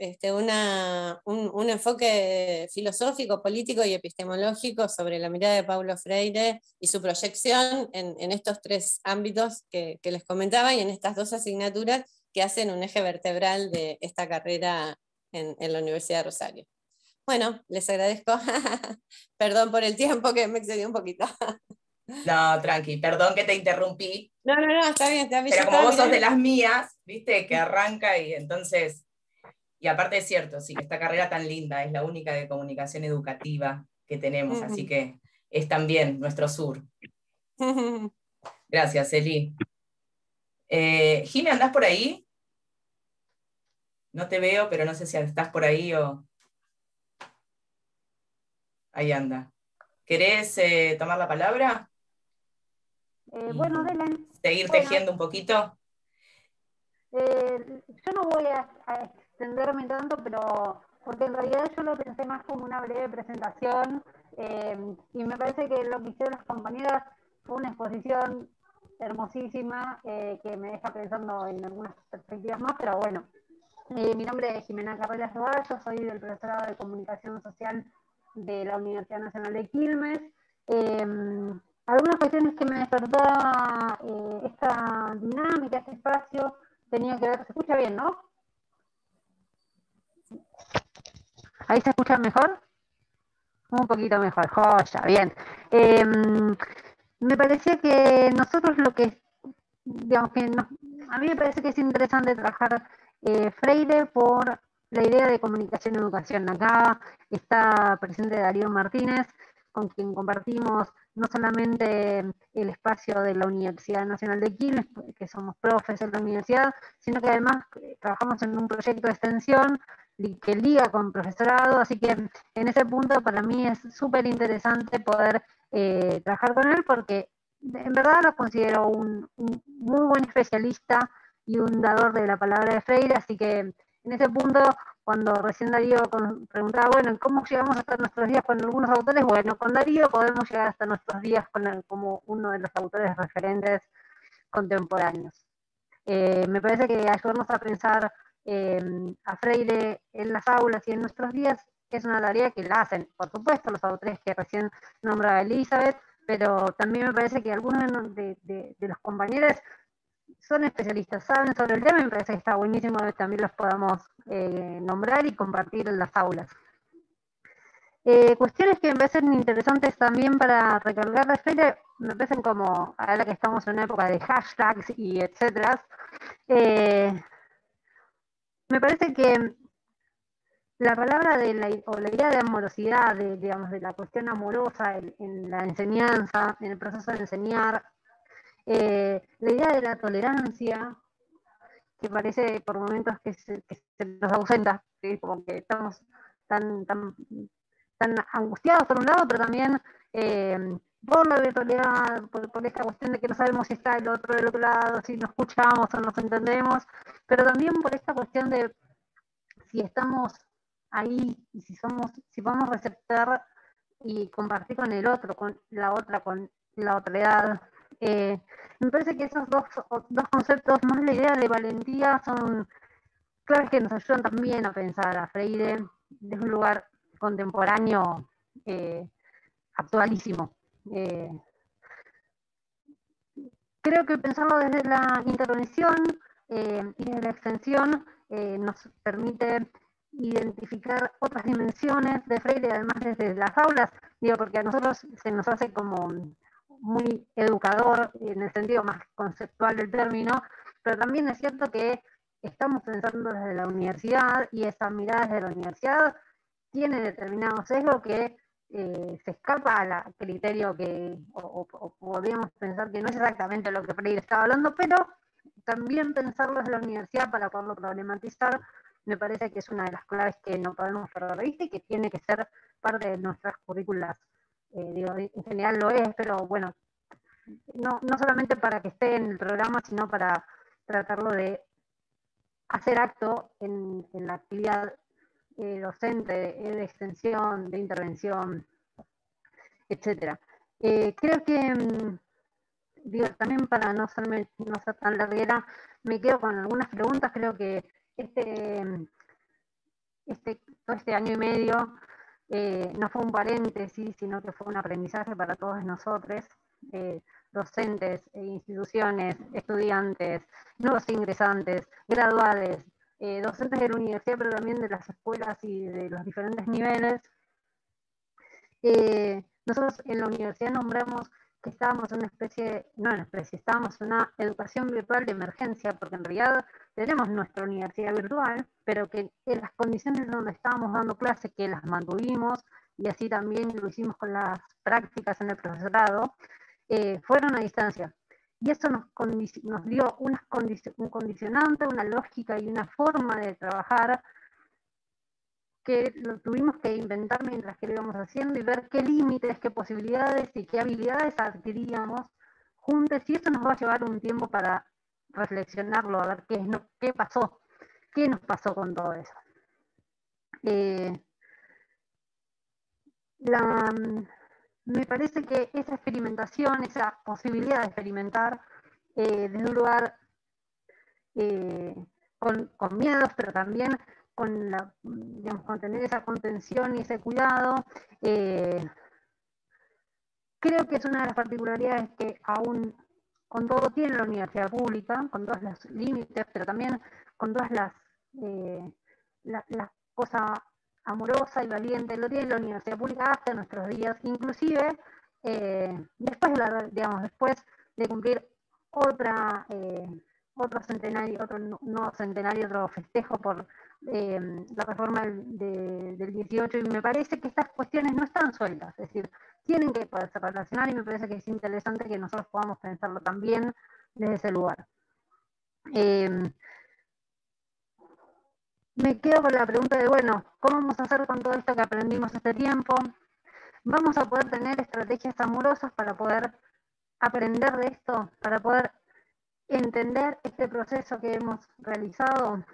D: un enfoque filosófico, político y epistemológico sobre la mirada de Paulo Freire y su proyección en estos tres ámbitos que les comentaba y en estas dos asignaturas que hacen un eje vertebral de esta carrera en la Universidad de Rosario. Bueno, les agradezco. Perdón por el tiempo que me excedí un poquito.
E: No, tranqui, perdón que te interrumpí.
D: No, está bien.
E: Pero como vos sos de las mías, viste, que arranca y entonces, y aparte es cierto, sí, esta carrera tan linda, es la única de comunicación educativa que tenemos, así que es también nuestro sur. Gracias, Eli. Jimé, ¿andás por ahí? No te veo, pero no sé si estás por ahí o... Ahí anda. ¿Querés tomar la palabra?
F: Bueno, Belén.
E: ¿Seguir tejiendo un poquito?
F: Yo no voy a extenderme tanto, pero porque en realidad yo lo pensé más como una breve presentación, y me parece que lo que hicieron las compañeras fue una exposición hermosísima, que me deja pensando en algunas perspectivas más, pero bueno. Mi nombre es Jimena Carreras Roa, yo soy del profesorado de Comunicación Social de la Universidad Nacional de Quilmes. Algunas cuestiones que me despertaba esta dinámica, este espacio, tenía que ver, ¿se escucha bien, no? ¿Ahí se escucha mejor? Un poquito mejor, joya, bien. Me parecía que nosotros lo que, digamos que a mí me parece que es interesante trabajar Freire por la idea de comunicación y educación. Acá está presente Darío Martínez, con quien compartimos no solamente el espacio de la Universidad Nacional de Quilmes, que somos profes de la universidad, sino que además trabajamos en un proyecto de extensión que liga con profesorado, así que en ese punto para mí es súper interesante poder trabajar con él, porque en verdad lo considero un muy buen especialista y un dador de la palabra de Freire, así que en ese punto, cuando recién Darío preguntaba, bueno, ¿cómo llegamos hasta nuestros días con algunos autores? Bueno, con Darío podemos llegar hasta nuestros días como uno de los autores referentes contemporáneos. Me parece que ayudarnos a pensar a Freire en las aulas y en nuestros días es una tarea que la hacen, por supuesto, los autores que recién nombraba Elizabeth, pero también me parece que algunos de los compañeros son especialistas, saben sobre el tema, y me parece que está buenísimo que también los podamos nombrar y compartir en las aulas. Cuestiones que me parecen interesantes también para recargar de Freire, me parecen como, ahora que estamos en una época de hashtags y etcétera, me parece que la palabra o la idea de amorosidad, digamos, de la cuestión amorosa en la enseñanza, en el proceso de enseñar, la idea de la tolerancia, que parece por momentos que se nos ausenta, ¿sí? Como que estamos tan angustiados por un lado, pero también por la virtualidad, por esta cuestión de que no sabemos si está el otro del otro lado, si nos escuchamos o nos entendemos, pero también por esta cuestión de si estamos ahí y si podemos receptar y compartir con el otro, con la otra edad. Me parece que esos dos conceptos, más la idea de valentía, son claves que nos ayudan también a pensar a Freire desde un lugar contemporáneo actualísimo. Creo que pensarlo desde la intervención y desde la extensión nos permite identificar otras dimensiones de Freire, además desde las aulas, digo, porque a nosotros se nos hace como muy educador en el sentido más conceptual del término, pero también es cierto que estamos pensando desde la universidad y esa mirada desde la universidad tiene determinado sesgo que se escapa al criterio o podríamos pensar que no es exactamente lo que Freire estaba hablando, pero también pensarlo desde la universidad para poderlo problematizar me parece que es una de las claves que no podemos perder de vista y que tiene que ser parte de nuestras currículas. Digo, en general lo es, pero bueno, no solamente para que esté en el programa, sino para tratarlo de hacer acto en la actividad docente, de extensión, de intervención, etc. Creo que, digo, también para no ser tan larguera, me quedo con algunas preguntas. Creo que todo este año y medio no fue un paréntesis, sino que fue un aprendizaje para todos nosotros, docentes, instituciones, estudiantes, nuevos ingresantes, graduados, docentes de la universidad, pero también de las escuelas y de los diferentes niveles. Nosotros en la universidad nombramos que estábamos en estábamos en una educación virtual de emergencia, porque en realidad tenemos nuestra universidad virtual, pero que en las condiciones donde estábamos dando clases, que las mantuvimos, y así también lo hicimos con las prácticas en el profesorado, fueron a distancia. Y eso nos dio un condicionante, una lógica y una forma de trabajar que lo tuvimos que inventar mientras que lo íbamos haciendo y ver qué límites, qué posibilidades y qué habilidades adquiríamos juntos, y eso nos va a llevar un tiempo para reflexionarlo, a ver qué pasó, qué nos pasó con todo eso. Me parece que esa experimentación, esa posibilidad de experimentar desde un lugar con miedos, pero también digamos, con tener esa contención y ese cuidado. Creo que es una de las particularidades que aún con todo tiene la universidad pública, con todos los límites, pero también con todas las cosas amorosa y valiente, lo tiene la universidad pública hasta nuestros días, inclusive después de cumplir otro centenario, otro nuevo centenario, otro festejo por la reforma del 18, y me parece que estas cuestiones no están sueltas, es decir, tienen que poderse relacionar, y me parece que es interesante que nosotros podamos pensarlo también desde ese lugar. Me quedo con la pregunta de, bueno, ¿cómo vamos a hacer con todo esto que aprendimos este tiempo? ¿Vamos a poder tener estrategias amorosas para poder aprender de esto, para poder entender este proceso que hemos realizado?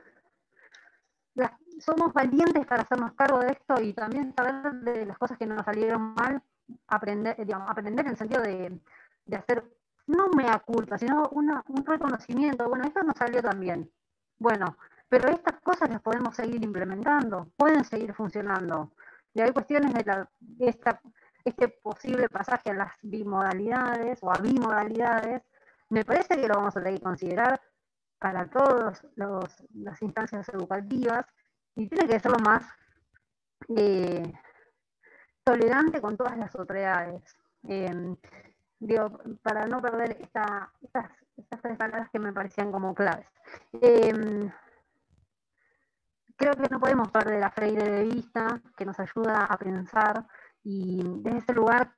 F: Somos valientes para hacernos cargo de esto y también saber de las cosas que nos salieron mal, aprender en el sentido de hacer, no mea culpa, sino un reconocimiento. Bueno, esto nos salió también. Bueno, pero estas cosas las podemos seguir implementando, pueden seguir funcionando. Y hay cuestiones de este posible pasaje a las bimodalidades o a bimodalidades, me parece que lo vamos a tener que considerar para todas las instancias educativas, y tiene que ser lo más tolerante con todas las otredades. Para no perder estas tres palabras que me parecían como claves. Creo que no podemos perder a Freire de vista, que nos ayuda a pensar, y desde ese lugar,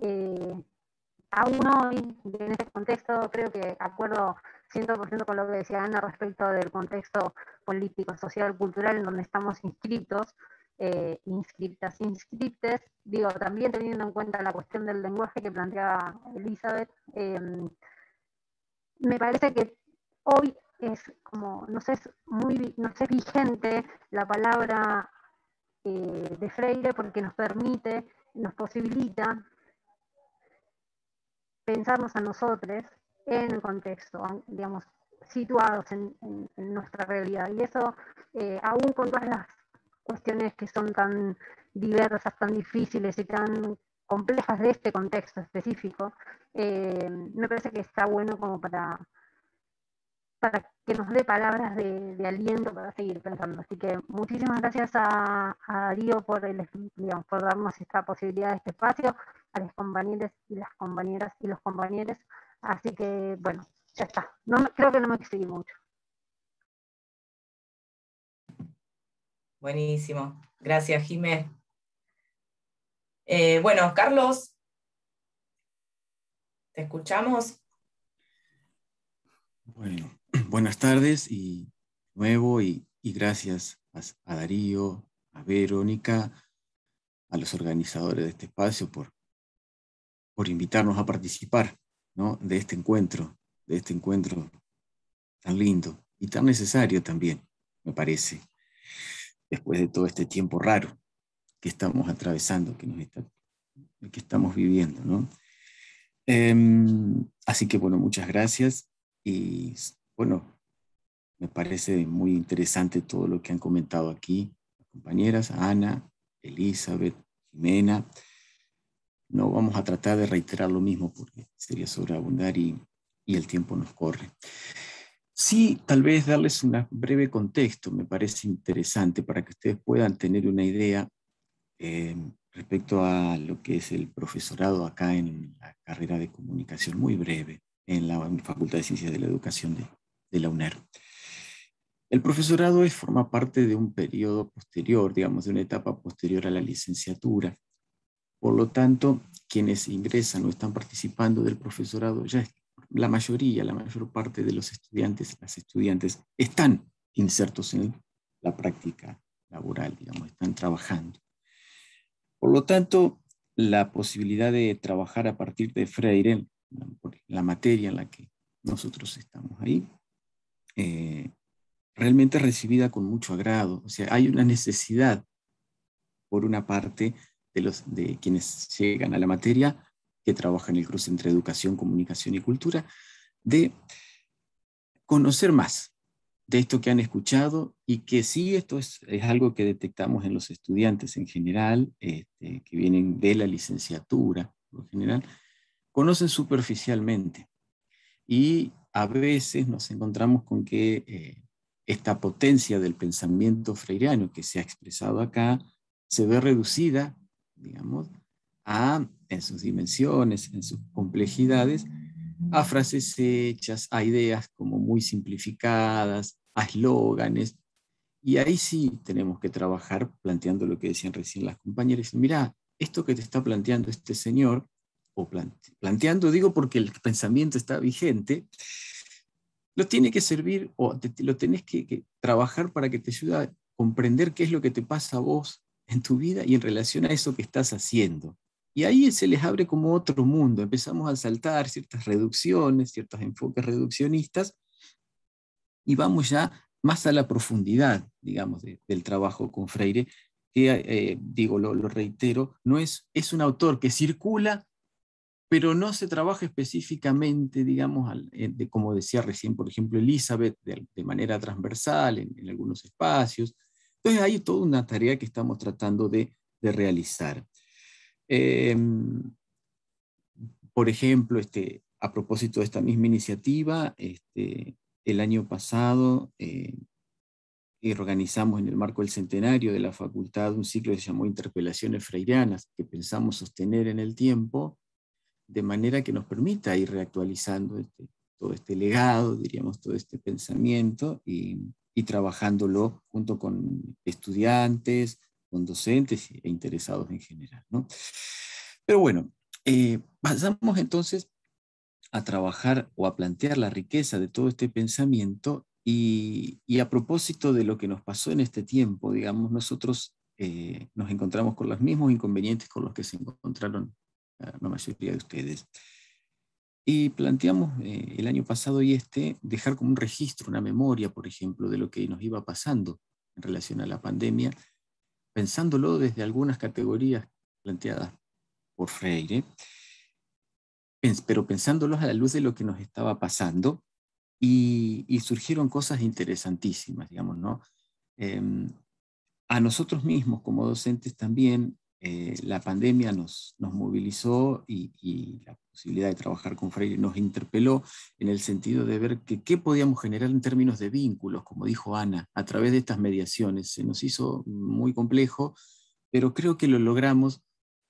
F: aún hoy, en este contexto, creo que acuerdo 100% con lo que decía Ana respecto del contexto político, social, cultural en donde estamos inscritos, inscriptes, también teniendo en cuenta la cuestión del lenguaje que planteaba Elizabeth. Me parece que hoy es como, no sé, vigente la palabra de Freire, porque nos permite, nos posibilita pensarnos a nosotros en el contexto, digamos, situados en nuestra realidad. Y eso, aún con todas las cuestiones que son tan diversas, tan difíciles y tan complejas de este contexto específico, me parece que está bueno como para que nos dé palabras de aliento para seguir pensando. Así que muchísimas gracias a Darío por darnos esta posibilidad, este espacio, a los compañeros y las compañeras y los compañeros. Así que, bueno, ya está. Creo que no me extendí mucho.
E: Buenísimo. Gracias, Jimé. Bueno, Carlos, ¿te escuchamos?
G: Bueno, buenas tardes y nuevo y gracias a Darío, a Verónica, a los organizadores de este espacio por invitarnos a participar, ¿no?, de este encuentro tan lindo y tan necesario también, me parece, después de todo este tiempo raro que estamos atravesando, que estamos viviendo, ¿no? Así que, bueno, muchas gracias. Y bueno, me parece muy interesante todo lo que han comentado aquí las compañeras, Ana, Elizabeth, Jimena. No vamos a tratar de reiterar lo mismo porque sería sobreabundar y el tiempo nos corre. Sí, tal vez darles un breve contexto me parece interesante para que ustedes puedan tener una idea respecto a lo que es el profesorado acá en la carrera de comunicación, muy breve, en la Facultad de Ciencias de la Educación de la UNER. El profesorado forma parte de un periodo posterior, digamos, de una etapa posterior a la licenciatura. Por lo tanto, quienes ingresan o están participando del profesorado, ya la mayor parte de los estudiantes, las estudiantes, están insertos en la práctica laboral, digamos, están trabajando. Por lo tanto, la posibilidad de trabajar a partir de Freire, la materia en la que nosotros estamos ahí, realmente es recibida con mucho agrado. O sea, hay una necesidad, por una parte, de quienes llegan a la materia, que trabajan en el cruce entre educación, comunicación y cultura, de conocer más, de esto que han escuchado, y que sí, esto es algo que detectamos en los estudiantes en general, que vienen de la licenciatura, por lo general, conocen superficialmente. Y a veces nos encontramos con que esta potencia del pensamiento freiriano que se ha expresado acá se ve reducida, digamos, en sus dimensiones, en sus complejidades, a frases hechas, a ideas como muy simplificadas, a eslóganes. Y ahí sí tenemos que trabajar planteando lo que decían recién las compañeras. Mira, esto que te está planteando este señor, o planteando, digo porque el pensamiento está vigente, lo tiene que servir, o lo tenés que trabajar para que te ayude a comprender qué es lo que te pasa a vos en tu vida y en relación a eso que estás haciendo. Y ahí se les abre como otro mundo. Empezamos a saltar ciertas reducciones, ciertos enfoques reduccionistas, y vamos ya más a la profundidad, digamos, del trabajo con Freire, que, digo, lo reitero, no es un autor que circula, pero no se trabaja específicamente, digamos, como decía recién, por ejemplo, Elizabeth, de manera transversal en algunos espacios. Entonces hay toda una tarea que estamos tratando de realizar. Por ejemplo, a propósito de esta misma iniciativa, el año pasado organizamos en el marco del centenario de la facultad un ciclo que se llamó Interpelaciones Freirianas, que pensamos sostener en el tiempo, de manera que nos permita ir reactualizando todo este legado, diríamos, todo este pensamiento, y trabajándolo junto con estudiantes, con docentes e interesados en general, ¿no? Pero bueno, pasamos entonces a trabajar o a plantear la riqueza de todo este pensamiento, y a propósito de lo que nos pasó en este tiempo, digamos, nosotros nos encontramos con los mismos inconvenientes con los que se encontraron la mayoría de ustedes. Y planteamos el año pasado y dejar como un registro, una memoria, por ejemplo, de lo que nos iba pasando en relación a la pandemia, pensándolo desde algunas categorías planteadas por Freire, pero pensándolos a la luz de lo que nos estaba pasando, y surgieron cosas interesantísimas, digamos, ¿no? A nosotros mismos como docentes también la pandemia nos movilizó, y la posibilidad de trabajar con Freire nos interpeló en el sentido de ver qué podíamos generar en términos de vínculos, como dijo Ana, a través de estas mediaciones. Se nos hizo muy complejo, pero creo que lo logramos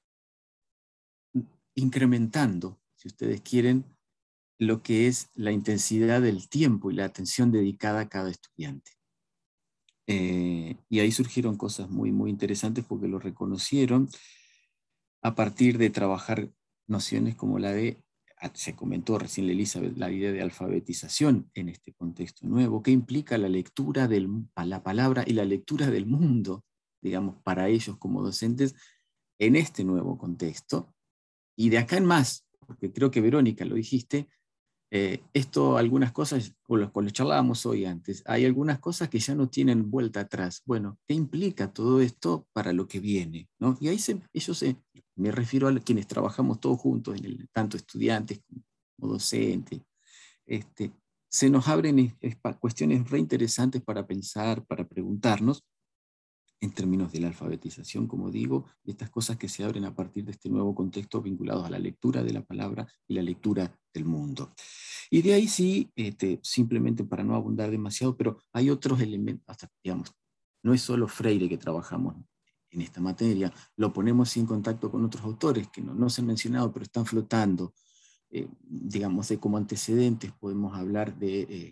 G: incrementando, si ustedes quieren, lo que es la intensidad del tiempo y la atención dedicada a cada estudiante. Y ahí surgieron cosas muy, muy interesantes porque lo reconocieron a partir de trabajar nociones como se comentó recién Elizabeth, la idea de alfabetización en este contexto nuevo, que implica la lectura la palabra y la lectura del mundo, digamos, para ellos como docentes en este nuevo contexto. Y de acá en más, porque creo que Verónica lo dijiste, algunas cosas con las cuales charlábamos hoy antes, hay algunas cosas que ya no tienen vuelta atrás. Bueno, ¿qué implica todo esto para lo que viene, ¿no? Y ahí me refiero a quienes trabajamos todos juntos, tanto estudiantes como docentes, se nos abren cuestiones re interesantes para pensar, para preguntarnos, en términos de la alfabetización, como digo, y estas cosas que se abren a partir de este nuevo contexto vinculados a la lectura de la palabra y la lectura del mundo. Y de ahí sí, simplemente para no abundar demasiado, pero hay otros elementos, digamos, no es solo Freire que trabajamos en esta materia, lo ponemos en contacto con otros autores que no se han mencionado, pero están flotando. Digamos, como antecedentes podemos hablar de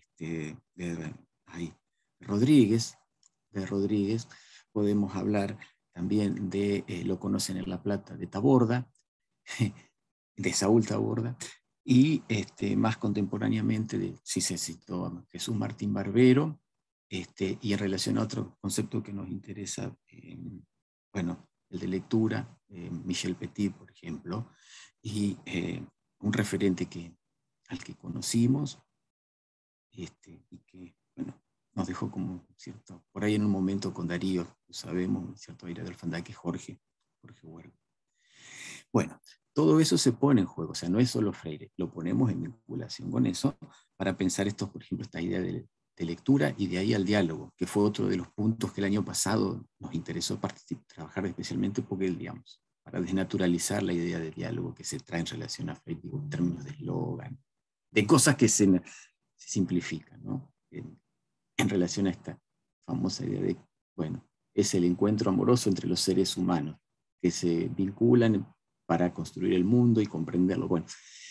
G: Rodríguez, podemos hablar también de Lo conocen en La Plata, de Taborda, de Saúl Taborda, y más contemporáneamente si se citó a Jesús Martín Barbero, y en relación a otro concepto que nos interesa, bueno, el de lectura, Michel Petit, por ejemplo, y un referente al que conocimos, y que, bueno, nos dejó como cierto, por ahí en un momento con Darío, lo sabemos, cierto aire de orfandad, que Jorge Huergo. Bueno, todo eso se pone en juego, o sea, no es solo Freire, lo ponemos en vinculación con eso para pensar esto, por ejemplo, esta idea lectura y de ahí al diálogo, que fue otro de los puntos que el año pasado nos interesó trabajar especialmente porque, digamos, para desnaturalizar la idea de diálogo que se trae en relación a Freire, digo, en términos de eslogan, de cosas que se simplifican, ¿no? En relación a esta famosa idea de, bueno, es el encuentro amoroso entre los seres humanos, que se vinculan para construir el mundo y comprenderlo. Bueno,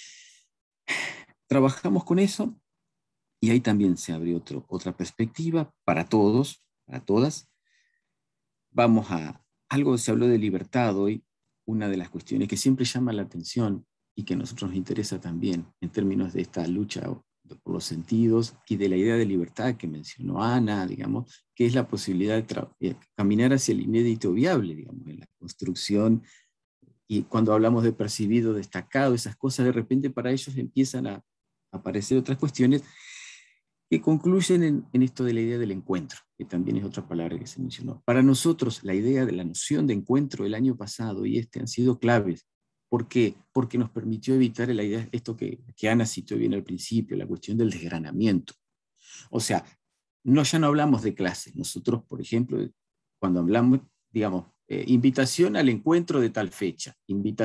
G: trabajamos con eso, y ahí también se abrió otra perspectiva para todos, para todas. Vamos a algo, se habló de libertad hoy, una de las cuestiones que siempre llama la atención y que a nosotros nos interesa también en términos de esta lucha por los sentidos y de la idea de libertad que mencionó Ana, digamos, que es la posibilidad de caminar hacia el inédito viable, digamos, en la construcción. Y cuando hablamos de percibido, destacado, esas cosas, de repente para ellos empiezan a aparecer otras cuestiones que concluyen en esto de la idea del encuentro, que también es otra palabra que se mencionó. Para nosotros, la idea de la noción de encuentro el año pasado y han sido claves. ¿Por qué? Porque nos permitió evitar la idea, esto que Ana citó bien al principio, la cuestión del desgranamiento. O sea, ya no hablamos de clases. Nosotros, por ejemplo, cuando hablamos, digamos, invitación al encuentro de tal fecha,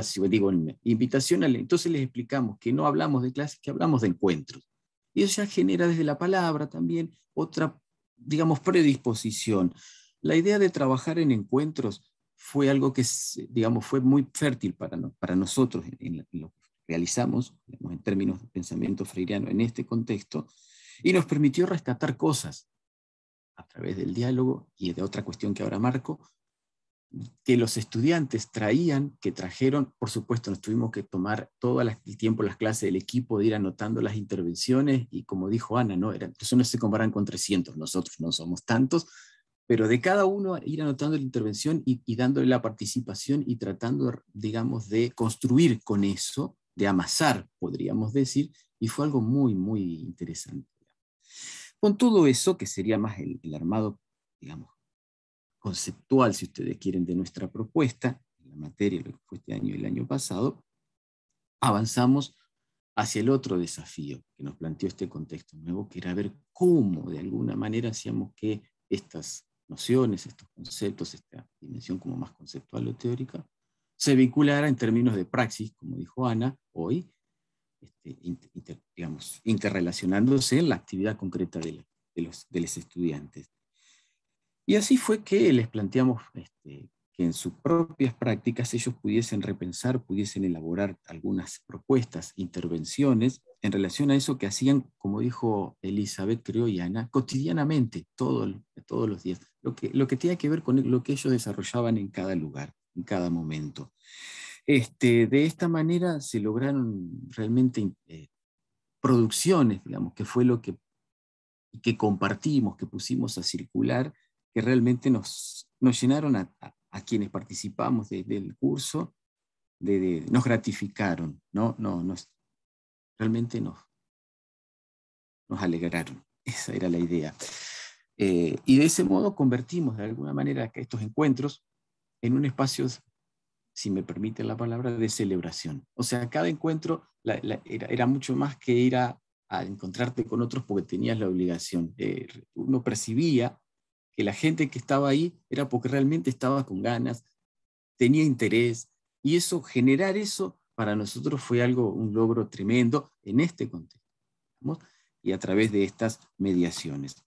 G: entonces les explicamos que no hablamos de clases, que hablamos de encuentros. Y eso ya genera desde la palabra también otra, digamos, predisposición. La idea de trabajar en encuentros fue algo que, digamos, fue muy fértil para nosotros en lo que realizamos, digamos, en términos de pensamiento freiriano en este contexto, y nos permitió rescatar cosas a través del diálogo y de otra cuestión que ahora marco, que los estudiantes trajeron, por supuesto nos tuvimos que tomar todo el tiempo las clases del equipo de ir anotando las intervenciones, y como dijo Ana, eso no se comparan con 300, nosotros no somos tantos, pero de cada uno ir anotando la intervención y dándole la participación y tratando, digamos, de construir con eso, de amasar, podríamos decir, y fue algo muy, muy interesante. Con todo eso, que sería más el armado, digamos, conceptual, si ustedes quieren, de nuestra propuesta, en la materia, lo que fue este año y el año pasado, avanzamos hacia el otro desafío que nos planteó este contexto nuevo, que era ver cómo de alguna manera hacíamos que estas nociones, estos conceptos, esta dimensión como más conceptual o teórica, se vinculara en términos de praxis, como dijo Ana hoy, digamos, interrelacionándose en la actividad concreta de los estudiantes. Y así fue que les planteamos que en sus propias prácticas ellos pudiesen repensar, pudiesen elaborar algunas propuestas, intervenciones, en relación a eso que hacían, como dijo Elizabeth, creo, y Ana, cotidianamente, todos los días, lo que tiene que ver con lo que ellos desarrollaban en cada lugar, en cada momento. De esta manera se lograron realmente producciones, digamos, que fue lo que compartimos, que pusimos a circular, que realmente nos llenaron a quienes participamos del curso, nos gratificaron, realmente nos alegraron. Esa era la idea. Y de ese modo convertimos de alguna manera estos encuentros en un espacio, si me permiten la palabra, de celebración. O sea, cada encuentro era mucho más que ir a encontrarte con otros porque tenías la obligación. Uno percibía que la gente que estaba ahí era porque realmente estaba con ganas, tenía interés, y generar eso para nosotros fue un logro tremendo en este contexto, ¿no? Y a través de estas mediaciones.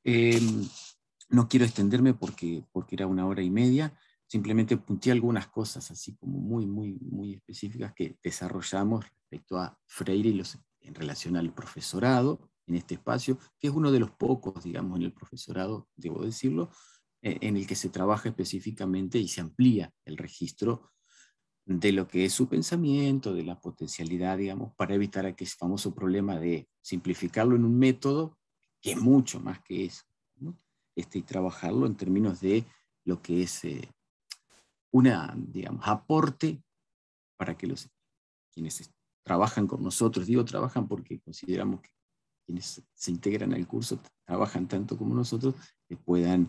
G: No quiero extenderme porque era 1 hora y media, simplemente punteé algunas cosas así como muy, muy, muy específicas que desarrollamos respecto a Freire en relación al profesorado en este espacio, que es uno de los pocos, digamos, en el profesorado, debo decirlo, en el que se trabaja específicamente y se amplía el registro de lo que es su pensamiento, de la potencialidad, digamos, para evitar aquel famoso problema de simplificarlo en un método, que es mucho más que eso, ¿no? Y trabajarlo en términos de lo que es digamos, aporte para que quienes trabajan con nosotros, digo trabajan porque consideramos que quienes se integran al curso trabajan tanto como nosotros, que puedan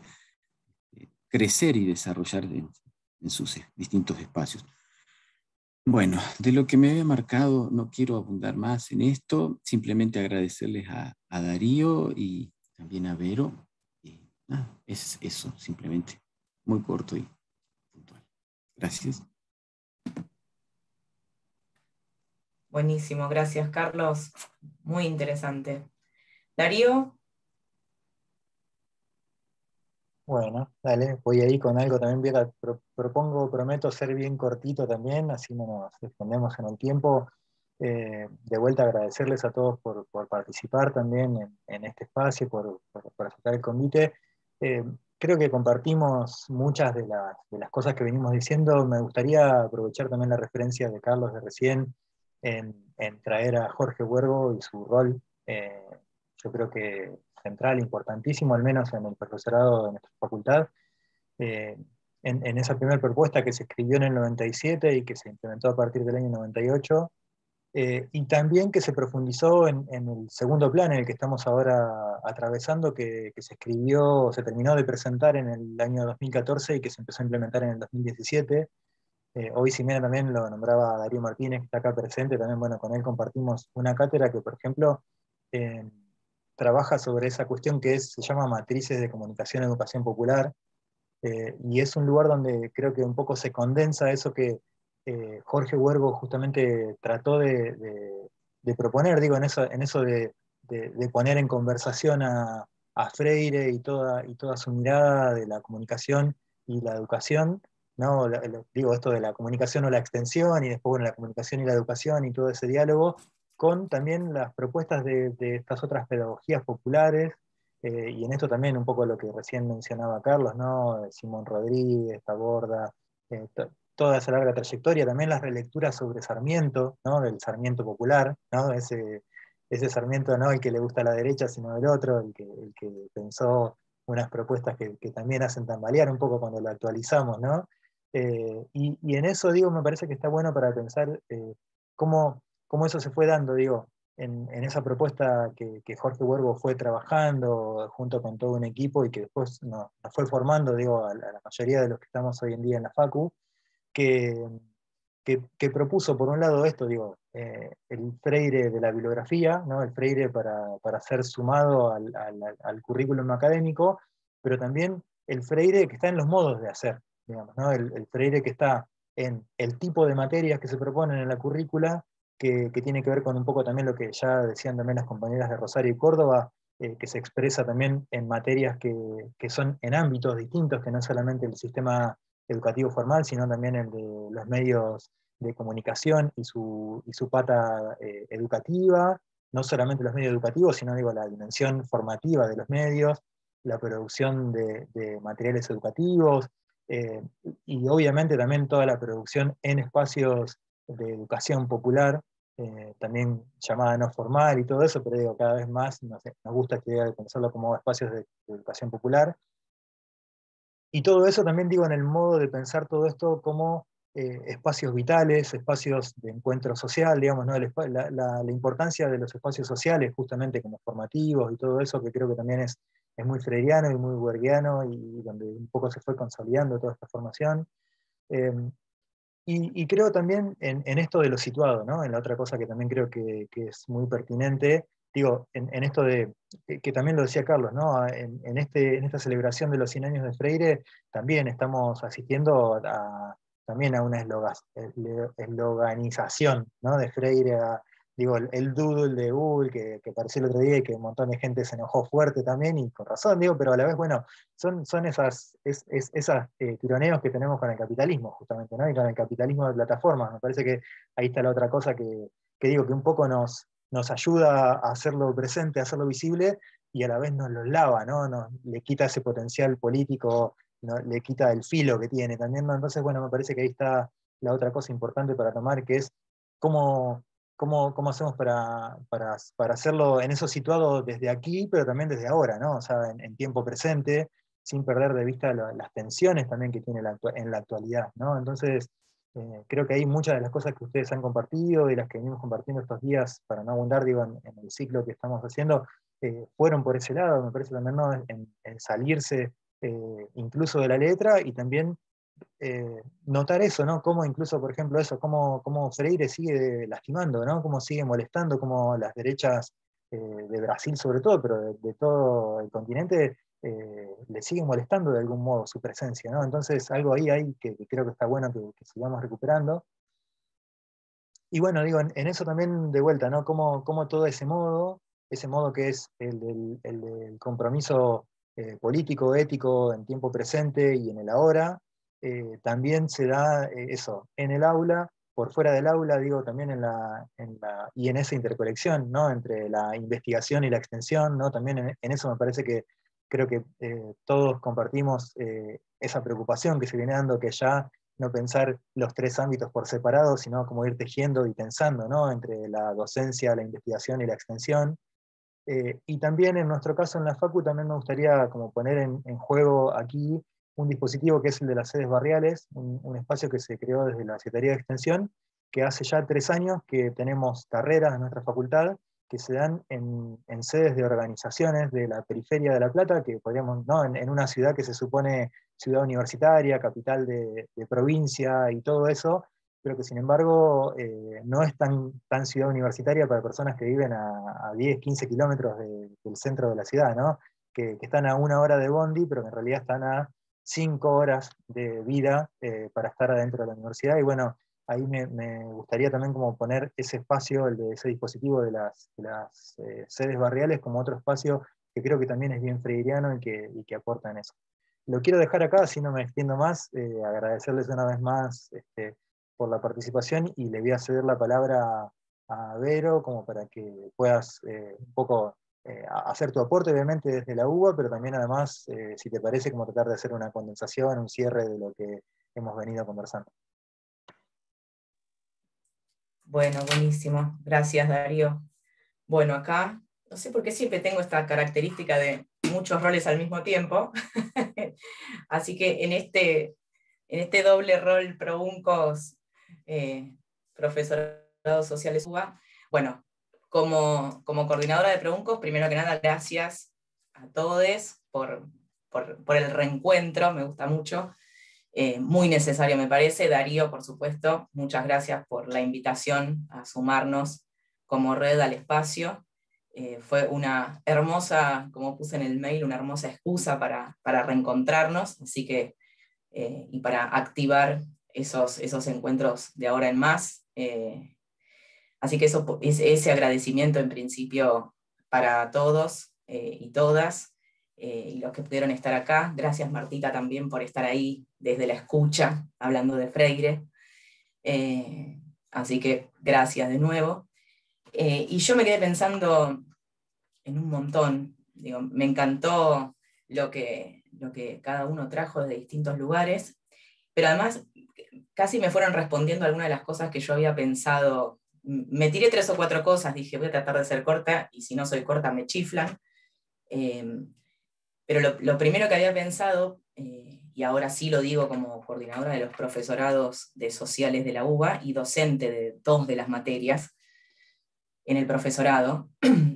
G: crecer y desarrollar en sus distintos espacios. Bueno, de lo que me había marcado, no quiero abundar más en esto, simplemente agradecerles a Darío y también a Vero. Y nada, es eso, simplemente. Muy corto y puntual. Gracias.
E: Buenísimo, gracias Carlos. Muy interesante. Darío.
A: Bueno, dale, voy ahí con algo también. Prometo ser bien cortito también, así no nos extendemos en el tiempo. De vuelta agradecerles a todos por participar también en este espacio, por aceptar el convite. Eh, Creo que compartimos muchas de las cosas que venimos diciendo. Me gustaría aprovechar también la referencia de Carlos de recién en traer a Jorge Huergo y su rol. Yo creo que central, importantísimo, al menos en el profesorado de nuestra facultad, eh, en esa primera propuesta que se escribió en el 97 y que se implementó a partir del año 98, y también que se profundizó en el segundo plan en el que estamos ahora atravesando, que se escribió, se terminó de presentar en el año 2014 y que se empezó a implementar en el 2017. Hoy Ximena también lo nombraba a Darío Martínez, que está acá presente, también bueno, con él compartimos una cátedra que, por ejemplo, eh, trabaja sobre esa cuestión se llama Matrices de Comunicación y Educación Popular, y es un lugar donde creo que un poco se condensa eso que Jorge Huergo justamente trató de proponer, digo, en eso de poner en conversación a Freire y toda su mirada de la comunicación y la educación, ¿no? Digo, esto de la comunicación o la extensión, y después, bueno, la comunicación y la educación y todo ese diálogo, con también las propuestas de estas otras pedagogías populares, y en esto también un poco lo que recién mencionaba Carlos, ¿no? Simón Rodríguez, Taborda, toda esa larga trayectoria, también las relecturas sobre Sarmiento, ¿no? Del Sarmiento popular, ¿no? Ese Sarmiento no el que le gusta a la derecha, sino el otro, el que pensó unas propuestas que también hacen tambalear un poco cuando lo actualizamos, ¿no? Y en eso, digo, me parece que está bueno para pensar cómo eso se fue dando, digo, en esa propuesta que Jorge Huergo fue trabajando junto con todo un equipo y que después nos fue formando, digo, a la mayoría de los que estamos hoy en día en la Facu, que, que propuso por un lado esto, digo, el Freire de la bibliografía, ¿no? El Freire para ser sumado al currículum académico, pero también el Freire que está en los modos de hacer, digamos, ¿no? El Freire que está en el tipo de materias que se proponen en la currícula, que tiene que ver con un poco también lo que ya decían también las compañeras de Rosario y Córdoba, que se expresa también en materias que son en ámbitos distintos, que no solamente el sistema educativo formal, sino también el de los medios de comunicación y su pata educativa, no solamente los medios educativos, sino digo, la dimensión formativa de los medios, la producción de materiales educativos, eh, y obviamente también toda la producción en espacios de educación popular, también llamada no formal y todo eso, pero digo, cada vez más nos gusta esta idea de pensarlo como espacios de educación popular. Y todo eso también digo en el modo de pensar todo esto como espacios vitales, espacios de encuentro social, digamos, ¿no? La importancia de los espacios sociales justamente como formativos y todo eso, que creo que también es muy freiriano y muy huerguiano, y donde un poco se fue consolidando toda esta formación. Eh, y creo también en esto de lo situado, ¿no? En la otra cosa que también creo que es muy pertinente, digo, en esto de, que también lo decía Carlos, ¿no? En esta celebración de los 100 años de Freire, también estamos asistiendo también a una esloganización, ¿no? De Freire, digo, el doodle de Google que apareció el otro día y que un montón de gente se enojó fuerte también, y con razón, digo, pero a la vez, bueno, son esas tironeos que tenemos con el capitalismo, justamente, ¿no? Y con el capitalismo de plataformas. Me parece que ahí está la otra cosa que digo, que un poco nos ayuda a hacerlo presente, a hacerlo visible, y a la vez nos lo lava, ¿no? Le quita ese potencial político, ¿no? Le quita el filo que tiene también, ¿no? Entonces, bueno, me parece que ahí está la otra cosa importante para tomar, que es cómo hacemos para hacerlo en eso situado desde aquí, pero también desde ahora, ¿no? O sea, en tiempo presente, sin perder de vista las tensiones también que tiene en la actualidad, ¿no? Entonces, creo que hay muchas de las cosas que ustedes han compartido y las que venimos compartiendo estos días, para no abundar, digo, en el ciclo que estamos haciendo, fueron por ese lado, me parece también, ¿no? En salirse incluso de la letra, y también notar eso, ¿no? Cómo incluso, por ejemplo, eso, cómo Freire sigue lastimando, ¿no? Cómo sigue molestando, cómo las derechas de Brasil sobre todo, pero de todo el continente, le sigue molestando de algún modo su presencia, ¿no? Entonces algo ahí hay que creo que está bueno que sigamos recuperando. Y bueno, digo, en eso también de vuelta, ¿no? Cómo todo ese modo que es el del compromiso político, ético en tiempo presente y en el ahora, también se da eso, en el aula, por fuera del aula, digo, también y en esa interconexión, ¿no? Entre la investigación y la extensión, ¿no? También en eso me parece que creo que todos compartimos esa preocupación que se viene dando, que ya no pensar los tres ámbitos por separado, sino como ir tejiendo y pensando, ¿no? Entre la docencia, la investigación y la extensión. Y también en nuestro caso en la Facu también me gustaría como poner en juego aquí un dispositivo que es el de las sedes barriales, un espacio que se creó desde la Secretaría de Extensión, que hace ya 3 años que tenemos carreras en nuestra facultad que se dan en sedes de organizaciones de la periferia de La Plata, que podríamos, ¿no? En una ciudad que se supone ciudad universitaria, capital de provincia y todo eso, pero que sin embargo no es tan ciudad universitaria para personas que viven a 10, 15 kilómetros del centro de la ciudad, ¿no? Que están a 1 hora de bondi, pero que en realidad están a 5 horas de vida para estar adentro de la universidad. Y bueno, ahí me gustaría también como poner ese espacio, el de ese dispositivo de las sedes barriales, como otro espacio que creo que también es bien freiriano y que aporta en eso. Lo quiero dejar acá, así no me extiendo más, agradecerles una vez más por la participación y le voy a ceder la palabra a Vero como para que puedas un poco hacer tu aporte, obviamente desde la UBA, pero también además, si te parece, como tratar de hacer una condensación, un cierre de lo que hemos venido conversando.
E: Bueno, buenísimo. Gracias, Darío. Bueno, acá, no sé por qué siempre tengo esta característica de muchos roles al mismo tiempo. Así que en este doble rol ProUncos, profesorado sociales UBA, bueno, como coordinadora de ProUncos, primero que nada, gracias a todos por el reencuentro, me gusta mucho. Muy necesario me parece. Darío, por supuesto, muchas gracias por la invitación a sumarnos como red al espacio. Fue una hermosa, como puse en el mail, una hermosa excusa para reencontrarnos, así que, y para activar esos encuentros de ahora en más. Así que ese agradecimiento en principio para todos y todas. Y los que pudieron estar acá. Gracias, Martita, también por estar ahí desde la escucha, hablando de Freire. Así que gracias de nuevo. Y yo me quedé pensando en un montón. Digo, me encantó lo que cada uno trajo de distintos lugares, pero además casi me fueron respondiendo algunas de las cosas que yo había pensado. Me tiré 3 o 4 cosas, dije, voy a tratar de ser corta, y si no soy corta me chiflan. Pero lo primero que había pensado, y ahora sí lo digo como coordinadora de los profesorados de sociales de la UBA y docente de 2 de las materias en el profesorado,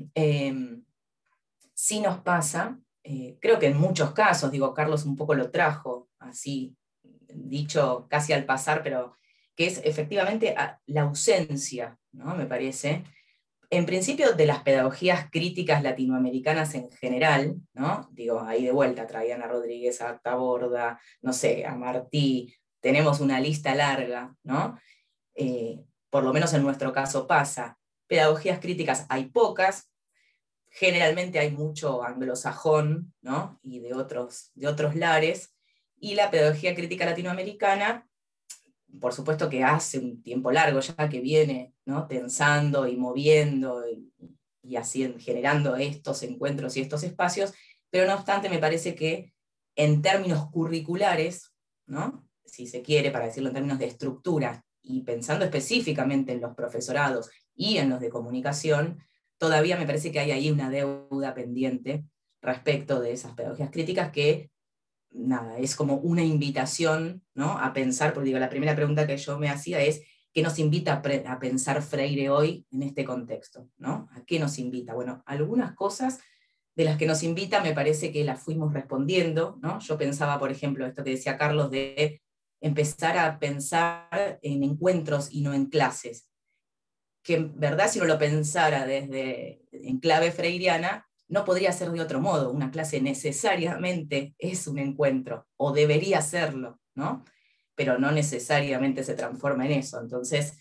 E: sí nos pasa, creo que en muchos casos, digo, Carlos un poco lo trajo, así dicho casi al pasar, pero que es efectivamente la ausencia, ¿no? Me parece, en principio, de las pedagogías críticas latinoamericanas en general, ¿no? Digo, ahí de vuelta traían a Rodríguez, a Taborda, no sé, a Martí, tenemos una lista larga, ¿no? Por lo menos en nuestro caso pasa. Pedagogías críticas hay pocas, generalmente hay mucho anglosajón, ¿no? Y de otros lares, y la pedagogía crítica latinoamericana, por supuesto que hace un tiempo largo ya que viene, ¿no? Tensando y moviendo y así generando estos encuentros y estos espacios, pero no obstante me parece que en términos curriculares, ¿no? Si se quiere, para decirlo en términos de estructura, y pensando específicamente en los profesorados y en los de comunicación, todavía me parece que hay ahí una deuda pendiente respecto de esas pedagogías críticas que nada, es como una invitación, ¿no? A pensar, porque digo, la primera pregunta que yo me hacía es, ¿qué nos invita a pensar Freire hoy en este contexto, ¿no? ¿A qué nos invita? Bueno, algunas cosas de las que nos invita me parece que las fuimos respondiendo, ¿no? Yo pensaba, por ejemplo, esto que decía Carlos, de empezar a pensar en encuentros y no en clases. que en verdad si uno lo pensara desde en clave freiriana, no podría ser de otro modo. Una clase necesariamente es un encuentro, o debería serlo, ¿no? Pero no necesariamente se transforma en eso. Entonces,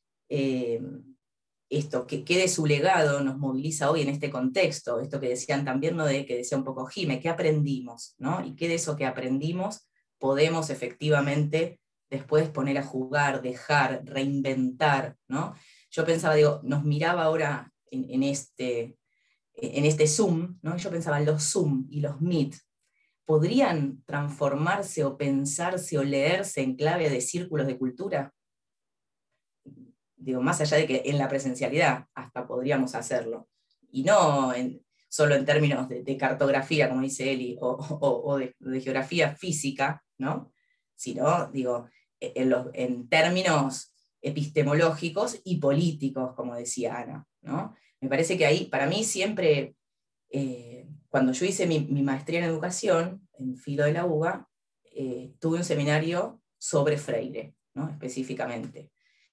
E: esto, que quede su legado, nos moviliza hoy en este contexto, esto que decían también, ¿no? Que decía un poco Jime, ¿qué aprendimos? ¿No? Y qué de eso que aprendimos podemos efectivamente después poner a jugar, dejar, reinventar, ¿no? Yo pensaba, digo, nos miraba ahora en este Zoom, ¿no? Yo pensaba, los Zoom y los Meet, ¿podrían transformarse o pensarse o leerse en clave de círculos de cultura? Digo, más allá de que en la presencialidad hasta podríamos hacerlo, y no solo en términos de cartografía, como dice Eli, o de geografía física, ¿no? Sino, digo, en términos epistemológicos y políticos, como decía Ana, ¿no? Me parece que ahí, para mí siempre, cuando yo hice mi maestría en educación, en Filo de la UBA, tuve un seminario sobre Freire, ¿no? Específicamente.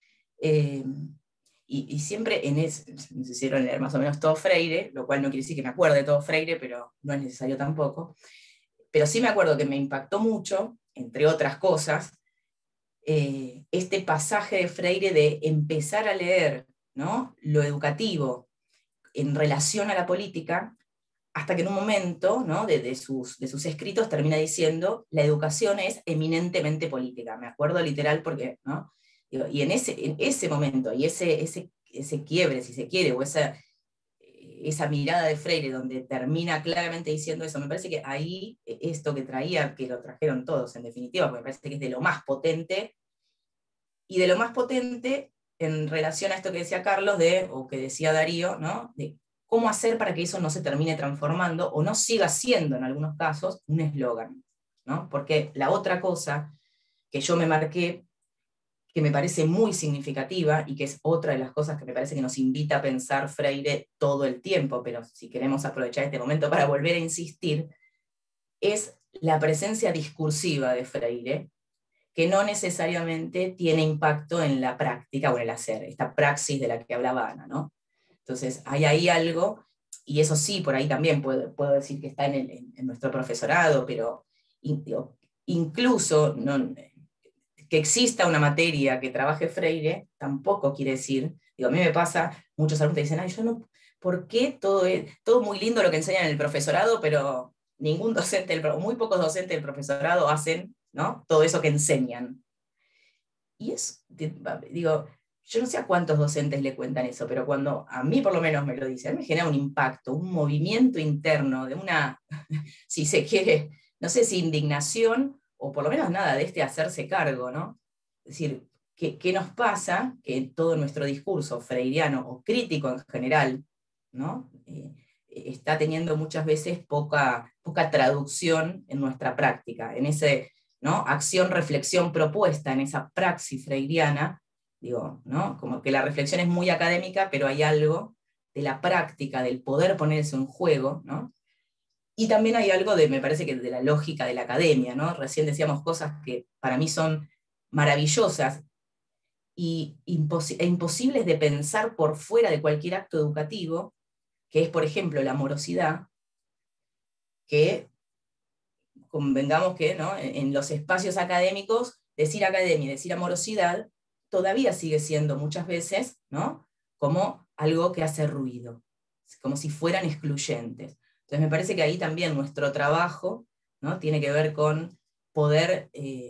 E: Y siempre nos hicieron leer más o menos todo Freire, lo cual no quiere decir que me acuerde de todo Freire, pero no es necesario tampoco. Pero sí me acuerdo que me impactó mucho, entre otras cosas, este pasaje de Freire de empezar a leer, ¿no? Lo educativo en relación a la política, hasta que en un momento, ¿no? de sus escritos termina diciendo, la educación es eminentemente política. Me acuerdo literal porque, ¿no? Y en ese momento, y ese quiebre, si se quiere, o esa mirada de Freire donde termina claramente diciendo eso, me parece que ahí esto que traía, que lo trajeron todos en definitiva, porque me parece que es de lo más potente, y de lo más potente en relación a esto que decía Carlos, o que decía Darío, ¿no? De cómo hacer para que eso no se termine transformando, o no siga siendo en algunos casos, un eslogan, ¿no? Porque la otra cosa que yo me marqué, que me parece muy significativa, y que es otra de las cosas que me parece que nos invita a pensar Freire todo el tiempo, pero si queremos aprovechar este momento para volver a insistir, es la presencia discursiva de Freire, que no necesariamente tiene impacto en la práctica o en el hacer, esta praxis de la que hablaba Ana, ¿no? Entonces, hay ahí algo, y eso sí, por ahí también puedo decir que está en nuestro profesorado, pero incluso que exista una materia que trabaje Freire, tampoco quiere decir, a mí me pasa, muchos alumnos dicen, ay, yo no, ¿por qué todo muy lindo lo que enseñan en el profesorado, pero ningún docente, muy pocos docentes del profesorado hacen, ¿no? Todo eso que enseñan? Y yo no sé a cuántos docentes le cuentan eso, pero cuando a mí por lo menos me lo dicen, a mí me genera un impacto, un movimiento interno, de una, si se quiere, no sé si indignación, o por lo menos nada de hacerse cargo, ¿no? Es decir, ¿qué nos pasa? Que todo nuestro discurso freiriano, o crítico en general, ¿no? Está teniendo muchas veces poca traducción en nuestra práctica, en ese, ¿no? Acción, reflexión, propuesta, en esa praxis freiriana, ¿no? Como que la reflexión es muy académica, pero hay algo de la práctica, del poder ponerse en juego, ¿no? Y también hay algo me parece que de la lógica de la academia, ¿no? Recién decíamos cosas que para mí son maravillosas e imposibles de pensar por fuera de cualquier acto educativo, que es, por ejemplo, la morosidad, que convengamos que, ¿no? En los espacios académicos, decir academia y decir amorosidad todavía sigue siendo muchas veces, ¿no? Como algo que hace ruido, como si fueran excluyentes. Entonces me parece que ahí también nuestro trabajo, ¿no? Tiene que ver con poder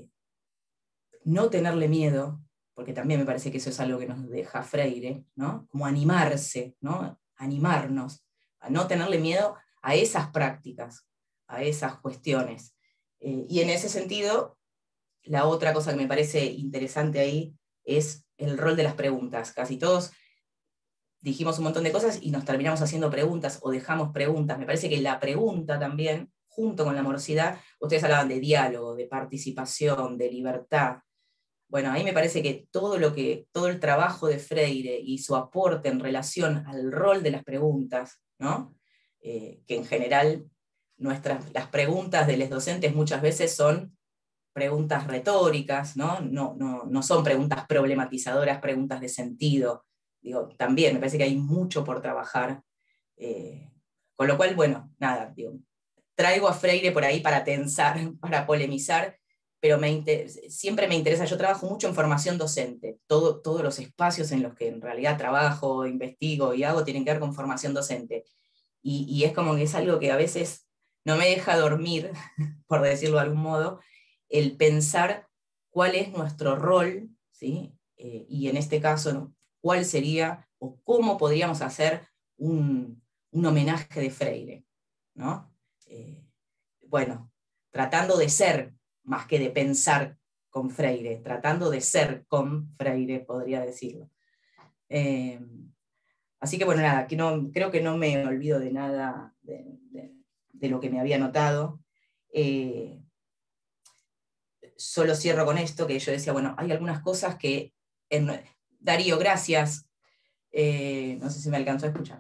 E: no tenerle miedo, porque también me parece que eso es algo que nos deja Freire, ¿no? Como animarse, ¿no? Animarnos, a no tenerle miedo a esas prácticas, a esas cuestiones. Y en ese sentido, la otra cosa que me parece interesante ahí es el rol de las preguntas. Casi todos dijimos un montón de cosas y nos terminamos haciendo preguntas o dejamos preguntas. Me parece que la pregunta también, junto con la morosidad, ustedes hablaban de diálogo, de participación, de libertad. Bueno, ahí me parece que todo el trabajo de Freire y su aporte en relación al rol de las preguntas, ¿no? Que en general las preguntas de los docentes muchas veces son preguntas retóricas, ¿no? No son preguntas problematizadoras, preguntas de sentido. digo, también me parece que hay mucho por trabajar, con lo cual, bueno, nada, digo, traigo a Freire por ahí para tensar, para polemizar, pero siempre me interesa, yo trabajo mucho en formación docente, todos los espacios en los que en realidad trabajo, investigo y hago tienen que ver con formación docente, y es como que es algo que a veces no me deja dormir, por decirlo de algún modo, el pensar cuál es nuestro rol, ¿sí? Y en este caso, ¿no? ¿Cuál sería o cómo podríamos hacer un homenaje de Freire, ¿no? Bueno, tratando de ser, más que de pensar con Freire, tratando de ser con Freire, podría decirlo. Así que bueno, nada, creo que no me olvido de nada de lo que me había notado. Solo cierro con esto, que yo decía, bueno, hay algunas cosas que... Darío, gracias. No sé si me alcanzó a escuchar.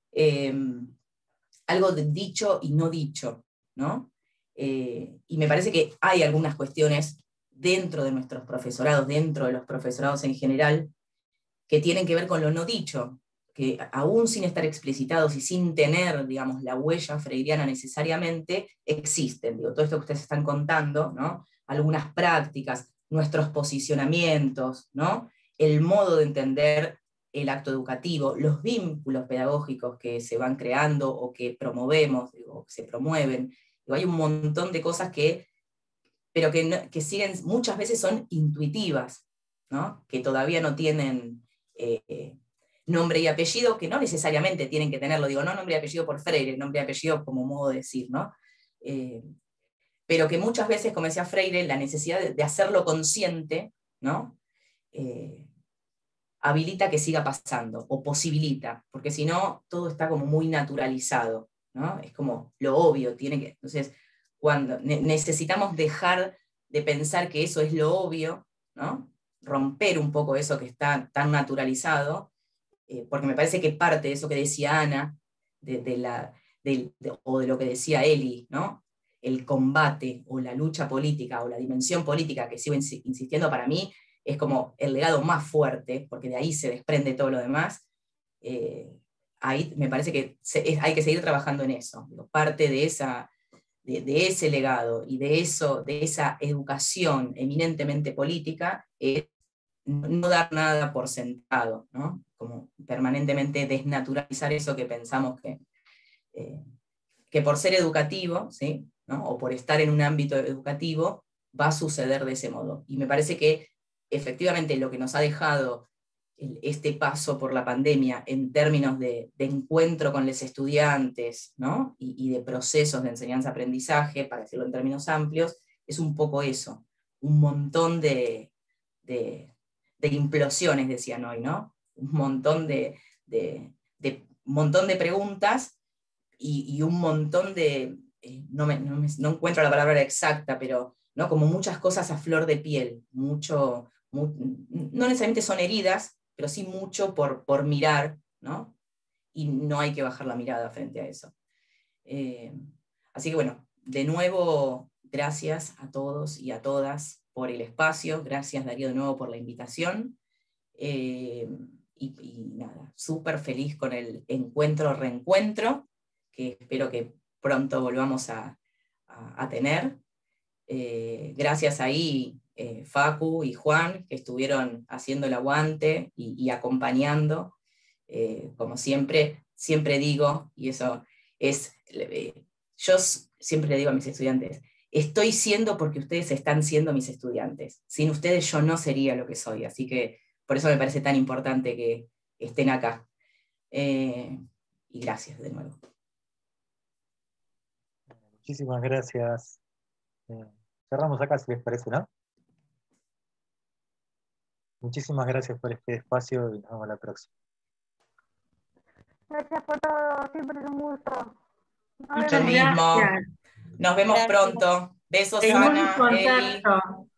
E: Algo de dicho y no dicho, ¿no? Y me parece que hay algunas cuestiones dentro de nuestros profesorados, dentro de los profesorados en general, que tienen que ver con lo no dicho, que aún sin estar explicitados y sin tener, digamos, la huella freiriana necesariamente, existen. Digo, todo esto que ustedes están contando, ¿no? Algunas prácticas, nuestros posicionamientos, ¿no? El modo de entender el acto educativo, los vínculos pedagógicos que se van creando o que promovemos, digo, que se promueven. Digo, hay un montón de cosas pero que siguen, muchas veces son intuitivas, ¿no? Que todavía no tienen nombre y apellido, que no necesariamente tienen que tenerlo, digo, no nombre y apellido por Freire, nombre y apellido como modo de decir, ¿no? Pero que muchas veces, como decía Freire, la necesidad de hacerlo consciente, ¿no? Habilita que siga pasando, o posibilita, porque si no, todo está como muy naturalizado, ¿no? Es como lo obvio, entonces, cuando necesitamos dejar de pensar que eso es lo obvio, ¿no? Romper un poco eso que está tan naturalizado, porque me parece que parte de eso que decía Ana, o de lo que decía Eli, ¿no? El combate, o la lucha política, o la dimensión política, que sigo insistiendo, para mí, es como el legado más fuerte, porque de ahí se desprende todo lo demás. Ahí me parece que hay que seguir trabajando en eso. Parte de ese legado y de esa educación eminentemente política es no dar nada por sentado, ¿no? Como permanentemente desnaturalizar eso que pensamos que por ser educativo, ¿sí? ¿No? O por estar en un ámbito educativo, va a suceder de ese modo. Y me parece que efectivamente lo que nos ha dejado este paso por la pandemia en términos de encuentro con los estudiantes, ¿no? y de procesos de enseñanza-aprendizaje, para decirlo en términos amplios, es un poco eso, un montón de implosiones, decían hoy, ¿no? Un montón de preguntas y un montón de, no encuentro la palabra exacta, pero ¿no? Como muchas cosas a flor de piel, no necesariamente son heridas, pero sí mucho por mirar, ¿no? Y no hay que bajar la mirada frente a eso. Así que bueno, de nuevo, gracias a todos y a todas por el espacio, gracias Darío de nuevo por la invitación, y nada, súper feliz con el reencuentro, que espero que pronto volvamos a tener. Gracias ahí Facu y Juan, que estuvieron haciendo el aguante y acompañando, como siempre digo, y eso es, yo siempre le digo a mis estudiantes, estoy siendo porque ustedes están siendo mis estudiantes, sin ustedes yo no sería lo que soy, así que por eso me parece tan importante que estén acá. Y gracias de nuevo.
A: Muchísimas gracias. Cerramos acá, si les parece, ¿no? Muchísimas gracias por este espacio y nos vemos la próxima.
F: Gracias por todo, siempre es un gusto.
C: Muchas gracias.
E: Nos vemos pronto. Besos,
C: Seguimos en
E: Ana, Eli.
C: contacto.